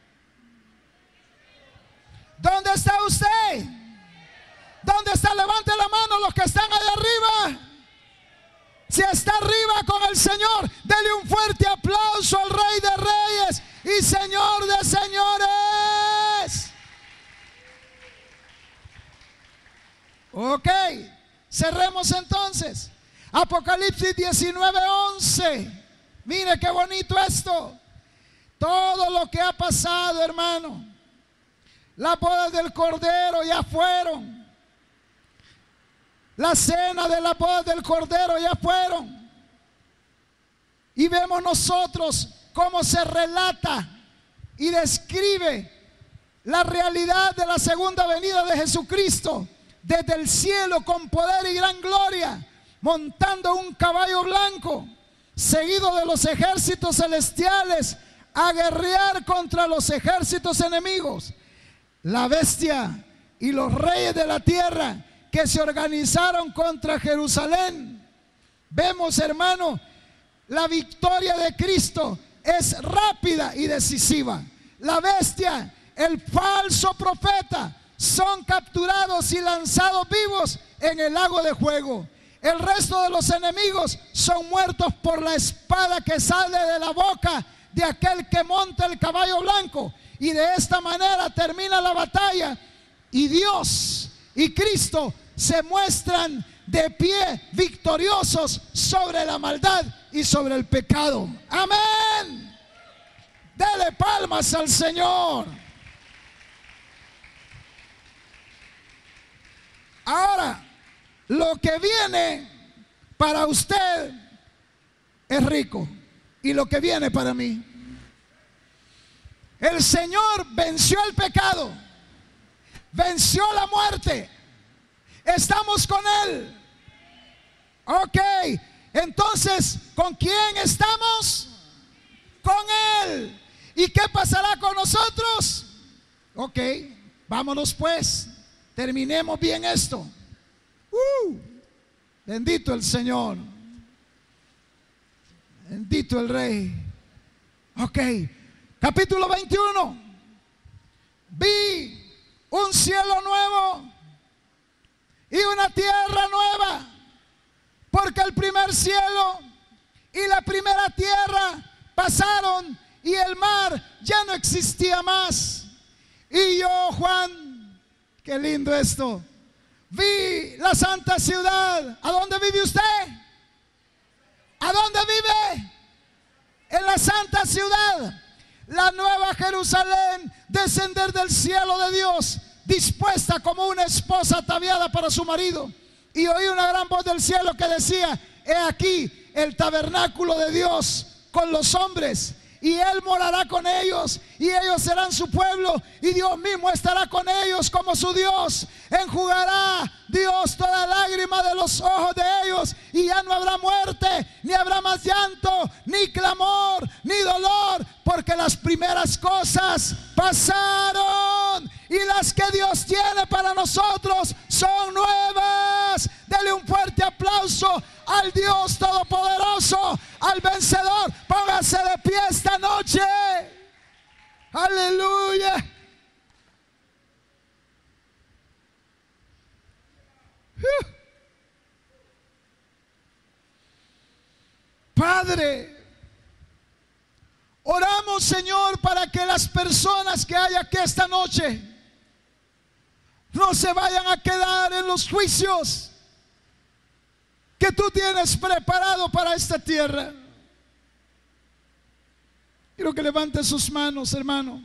¿Dónde está usted? ¿Dónde está? Levante la mano los que están allá arriba. Si está arriba con el Señor, dele un fuerte aplauso al Rey de Reyes y Señor de Señores. Ok, cerremos entonces. Apocalipsis diecinueve, once. Mire qué bonito esto. Todo lo que ha pasado, hermano. Las bodas del Cordero ya fueron. La cena de las bodas del Cordero ya fueron. Y vemos nosotros cómo se relata y describe la realidad de la segunda venida de Jesucristo desde el cielo con poder y gran gloria, montando un caballo blanco, seguido de los ejércitos celestiales, a guerrear contra los ejércitos enemigos. La bestia y los reyes de la tierra que se organizaron contra Jerusalén. Vemos, hermano, la victoria de Cristo es rápida y decisiva. La bestia, el falso profeta, son capturados y lanzados vivos en el lago de fuego. El resto de los enemigos son muertos por la espada que sale de la boca de aquel que monta el caballo blanco. Y de esta manera termina la batalla y Dios y Cristo se muestran de pie victoriosos sobre la maldad y sobre el pecado. Amén. Dele palmas al Señor. Ahora, lo que viene para usted es rico, y lo que viene para mí. El Señor venció el pecado, venció la muerte. Estamos con Él. Ok, entonces, ¿con quién estamos? Con Él. ¿Y qué pasará con nosotros? Ok, vámonos pues. Terminemos bien esto. Uh, bendito el Señor. Bendito el Rey. Ok, capítulo veintiuno. Vi un cielo nuevo y una tierra nueva, porque el primer cielo y la primera tierra pasaron y el mar ya no existía más. Y yo, Juan, qué lindo esto, vi la santa ciudad. ¿A dónde vive usted? ¿A dónde vive? En la santa ciudad, la nueva Jerusalén, descender del cielo de Dios, dispuesta como una esposa ataviada para su marido. Y oí una gran voz del cielo que decía: he aquí el tabernáculo de Dios con los hombres, y Él morará con ellos, y ellos serán su pueblo, y Dios mismo estará con ellos como su Dios. Enjugará Dios toda lágrima de los ojos de ellos, y ya no habrá muerte, ni habrá más llanto, ni clamor, ni dolor, porque las primeras cosas pasaron, y las que Dios tiene para nosotros son nuevas. Dele un fuerte aplauso al Dios Todopoderoso, al vencedor. Póngase de pie esta noche. Aleluya. Uh. Padre, oramos, Señor, para que las personas que hay aquí esta noche no se vayan a quedar en los juicios que tú tienes preparado para esta tierra. Quiero que levante sus manos, hermano.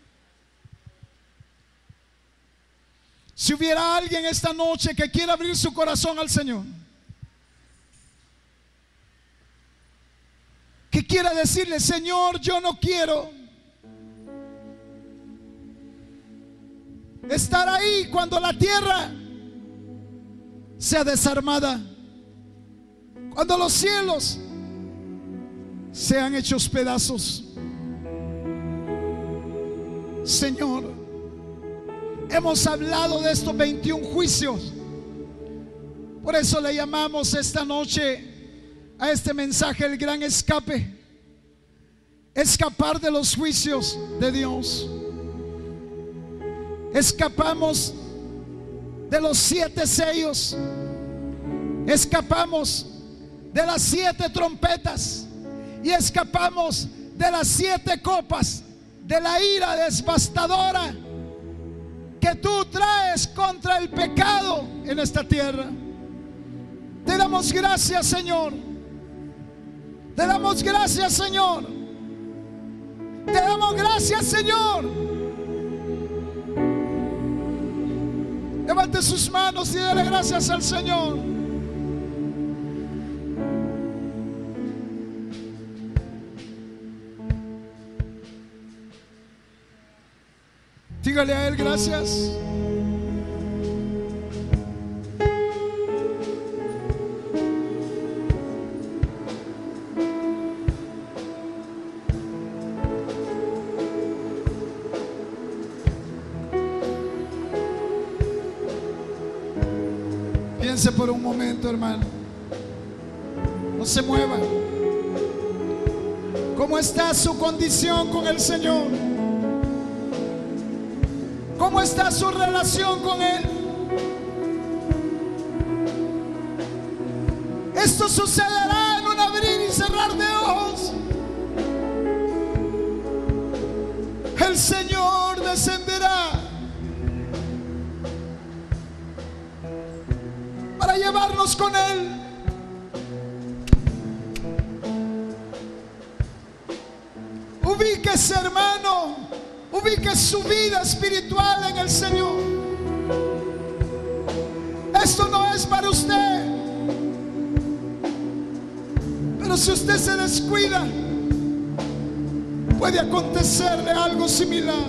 Si hubiera alguien esta noche que quiera abrir su corazón al Señor, que quiera decirle: Señor, yo no quiero estar ahí cuando la tierra sea desarmada, cuando los cielos sean hechos pedazos. Señor, hemos hablado de estos veintiún juicios. Por eso le llamamos esta noche a este mensaje el gran escape. Escapar de los juicios de Dios. Escapamos de los siete sellos. Escapamos de las siete trompetas. Y escapamos de las siete copas de la ira devastadora que tú traes contra el pecado en esta tierra. Te damos gracias, Señor. Te damos gracias, Señor. Te damos gracias, Señor. Levante sus manos y dele gracias al Señor. Dígale a Él gracias. Piense por un momento, hermano. No se mueva. ¿Cómo está su condición con el Señor? ¿Cómo está su relación con Él? Esto sucederá en un abrir y cerrar de ojos. El Señor descenderá para llevarnos con Él. Ubíquese, hermano. Ubique su vida espiritual en el Señor. Esto no es para usted, pero si usted se descuida, puede acontecerle algo similar.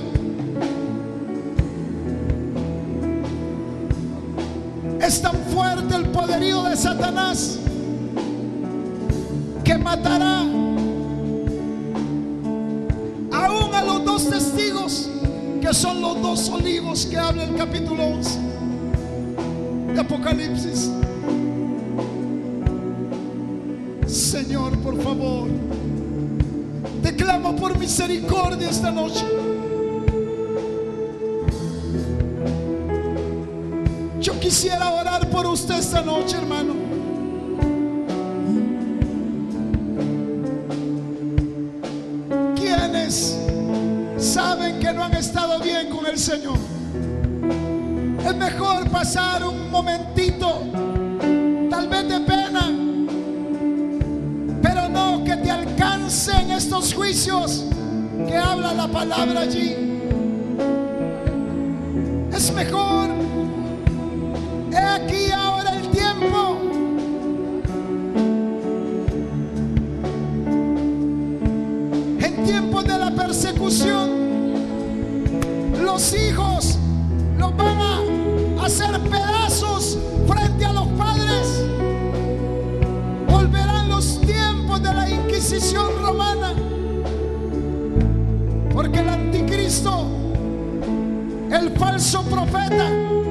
Es tan fuerte el poderío de Satanás que matará aún a los dos testigos, que son los dos olivos que habla el capítulo once de Apocalipsis. Señor, por favor, te clamo por misericordia esta noche. Yo quisiera orar por usted esta noche, hermano. ¿Quiénes saben que no han estado bien con el Señor? Es mejor pasar un momentito, tal vez de pena, pero no que te alcancen estos juicios que habla la palabra allí. Es mejor. He aquí ahora el tiempo. En tiempos de la persecución, los hijos los van a hacer pedazos frente a los padres. Volverán los tiempos de la Inquisición romana, porque el anticristo, el falso profeta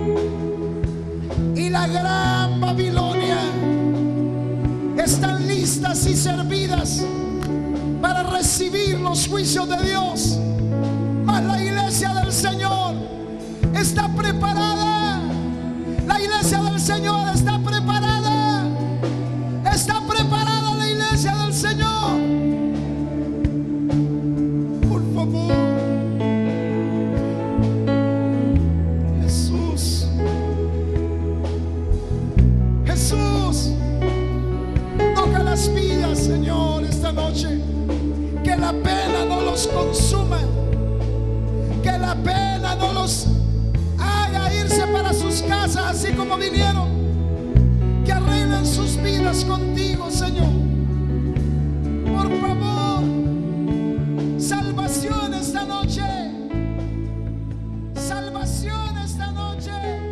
y la gran Babilonia están listas y servidas para recibir los juicios de Dios. Mas la iglesia del Señor está preparada. La iglesia del Señor está preparada. Está preparada la iglesia del Señor. Por favor, Jesús, Jesús, toca las vidas, Señor, esta noche. Que la pena no los consuma, que la pena no los haga irse para sus casas así como vinieron. Que arreglen sus vidas contigo, Señor. Por favor, salvación esta noche. Salvación esta noche.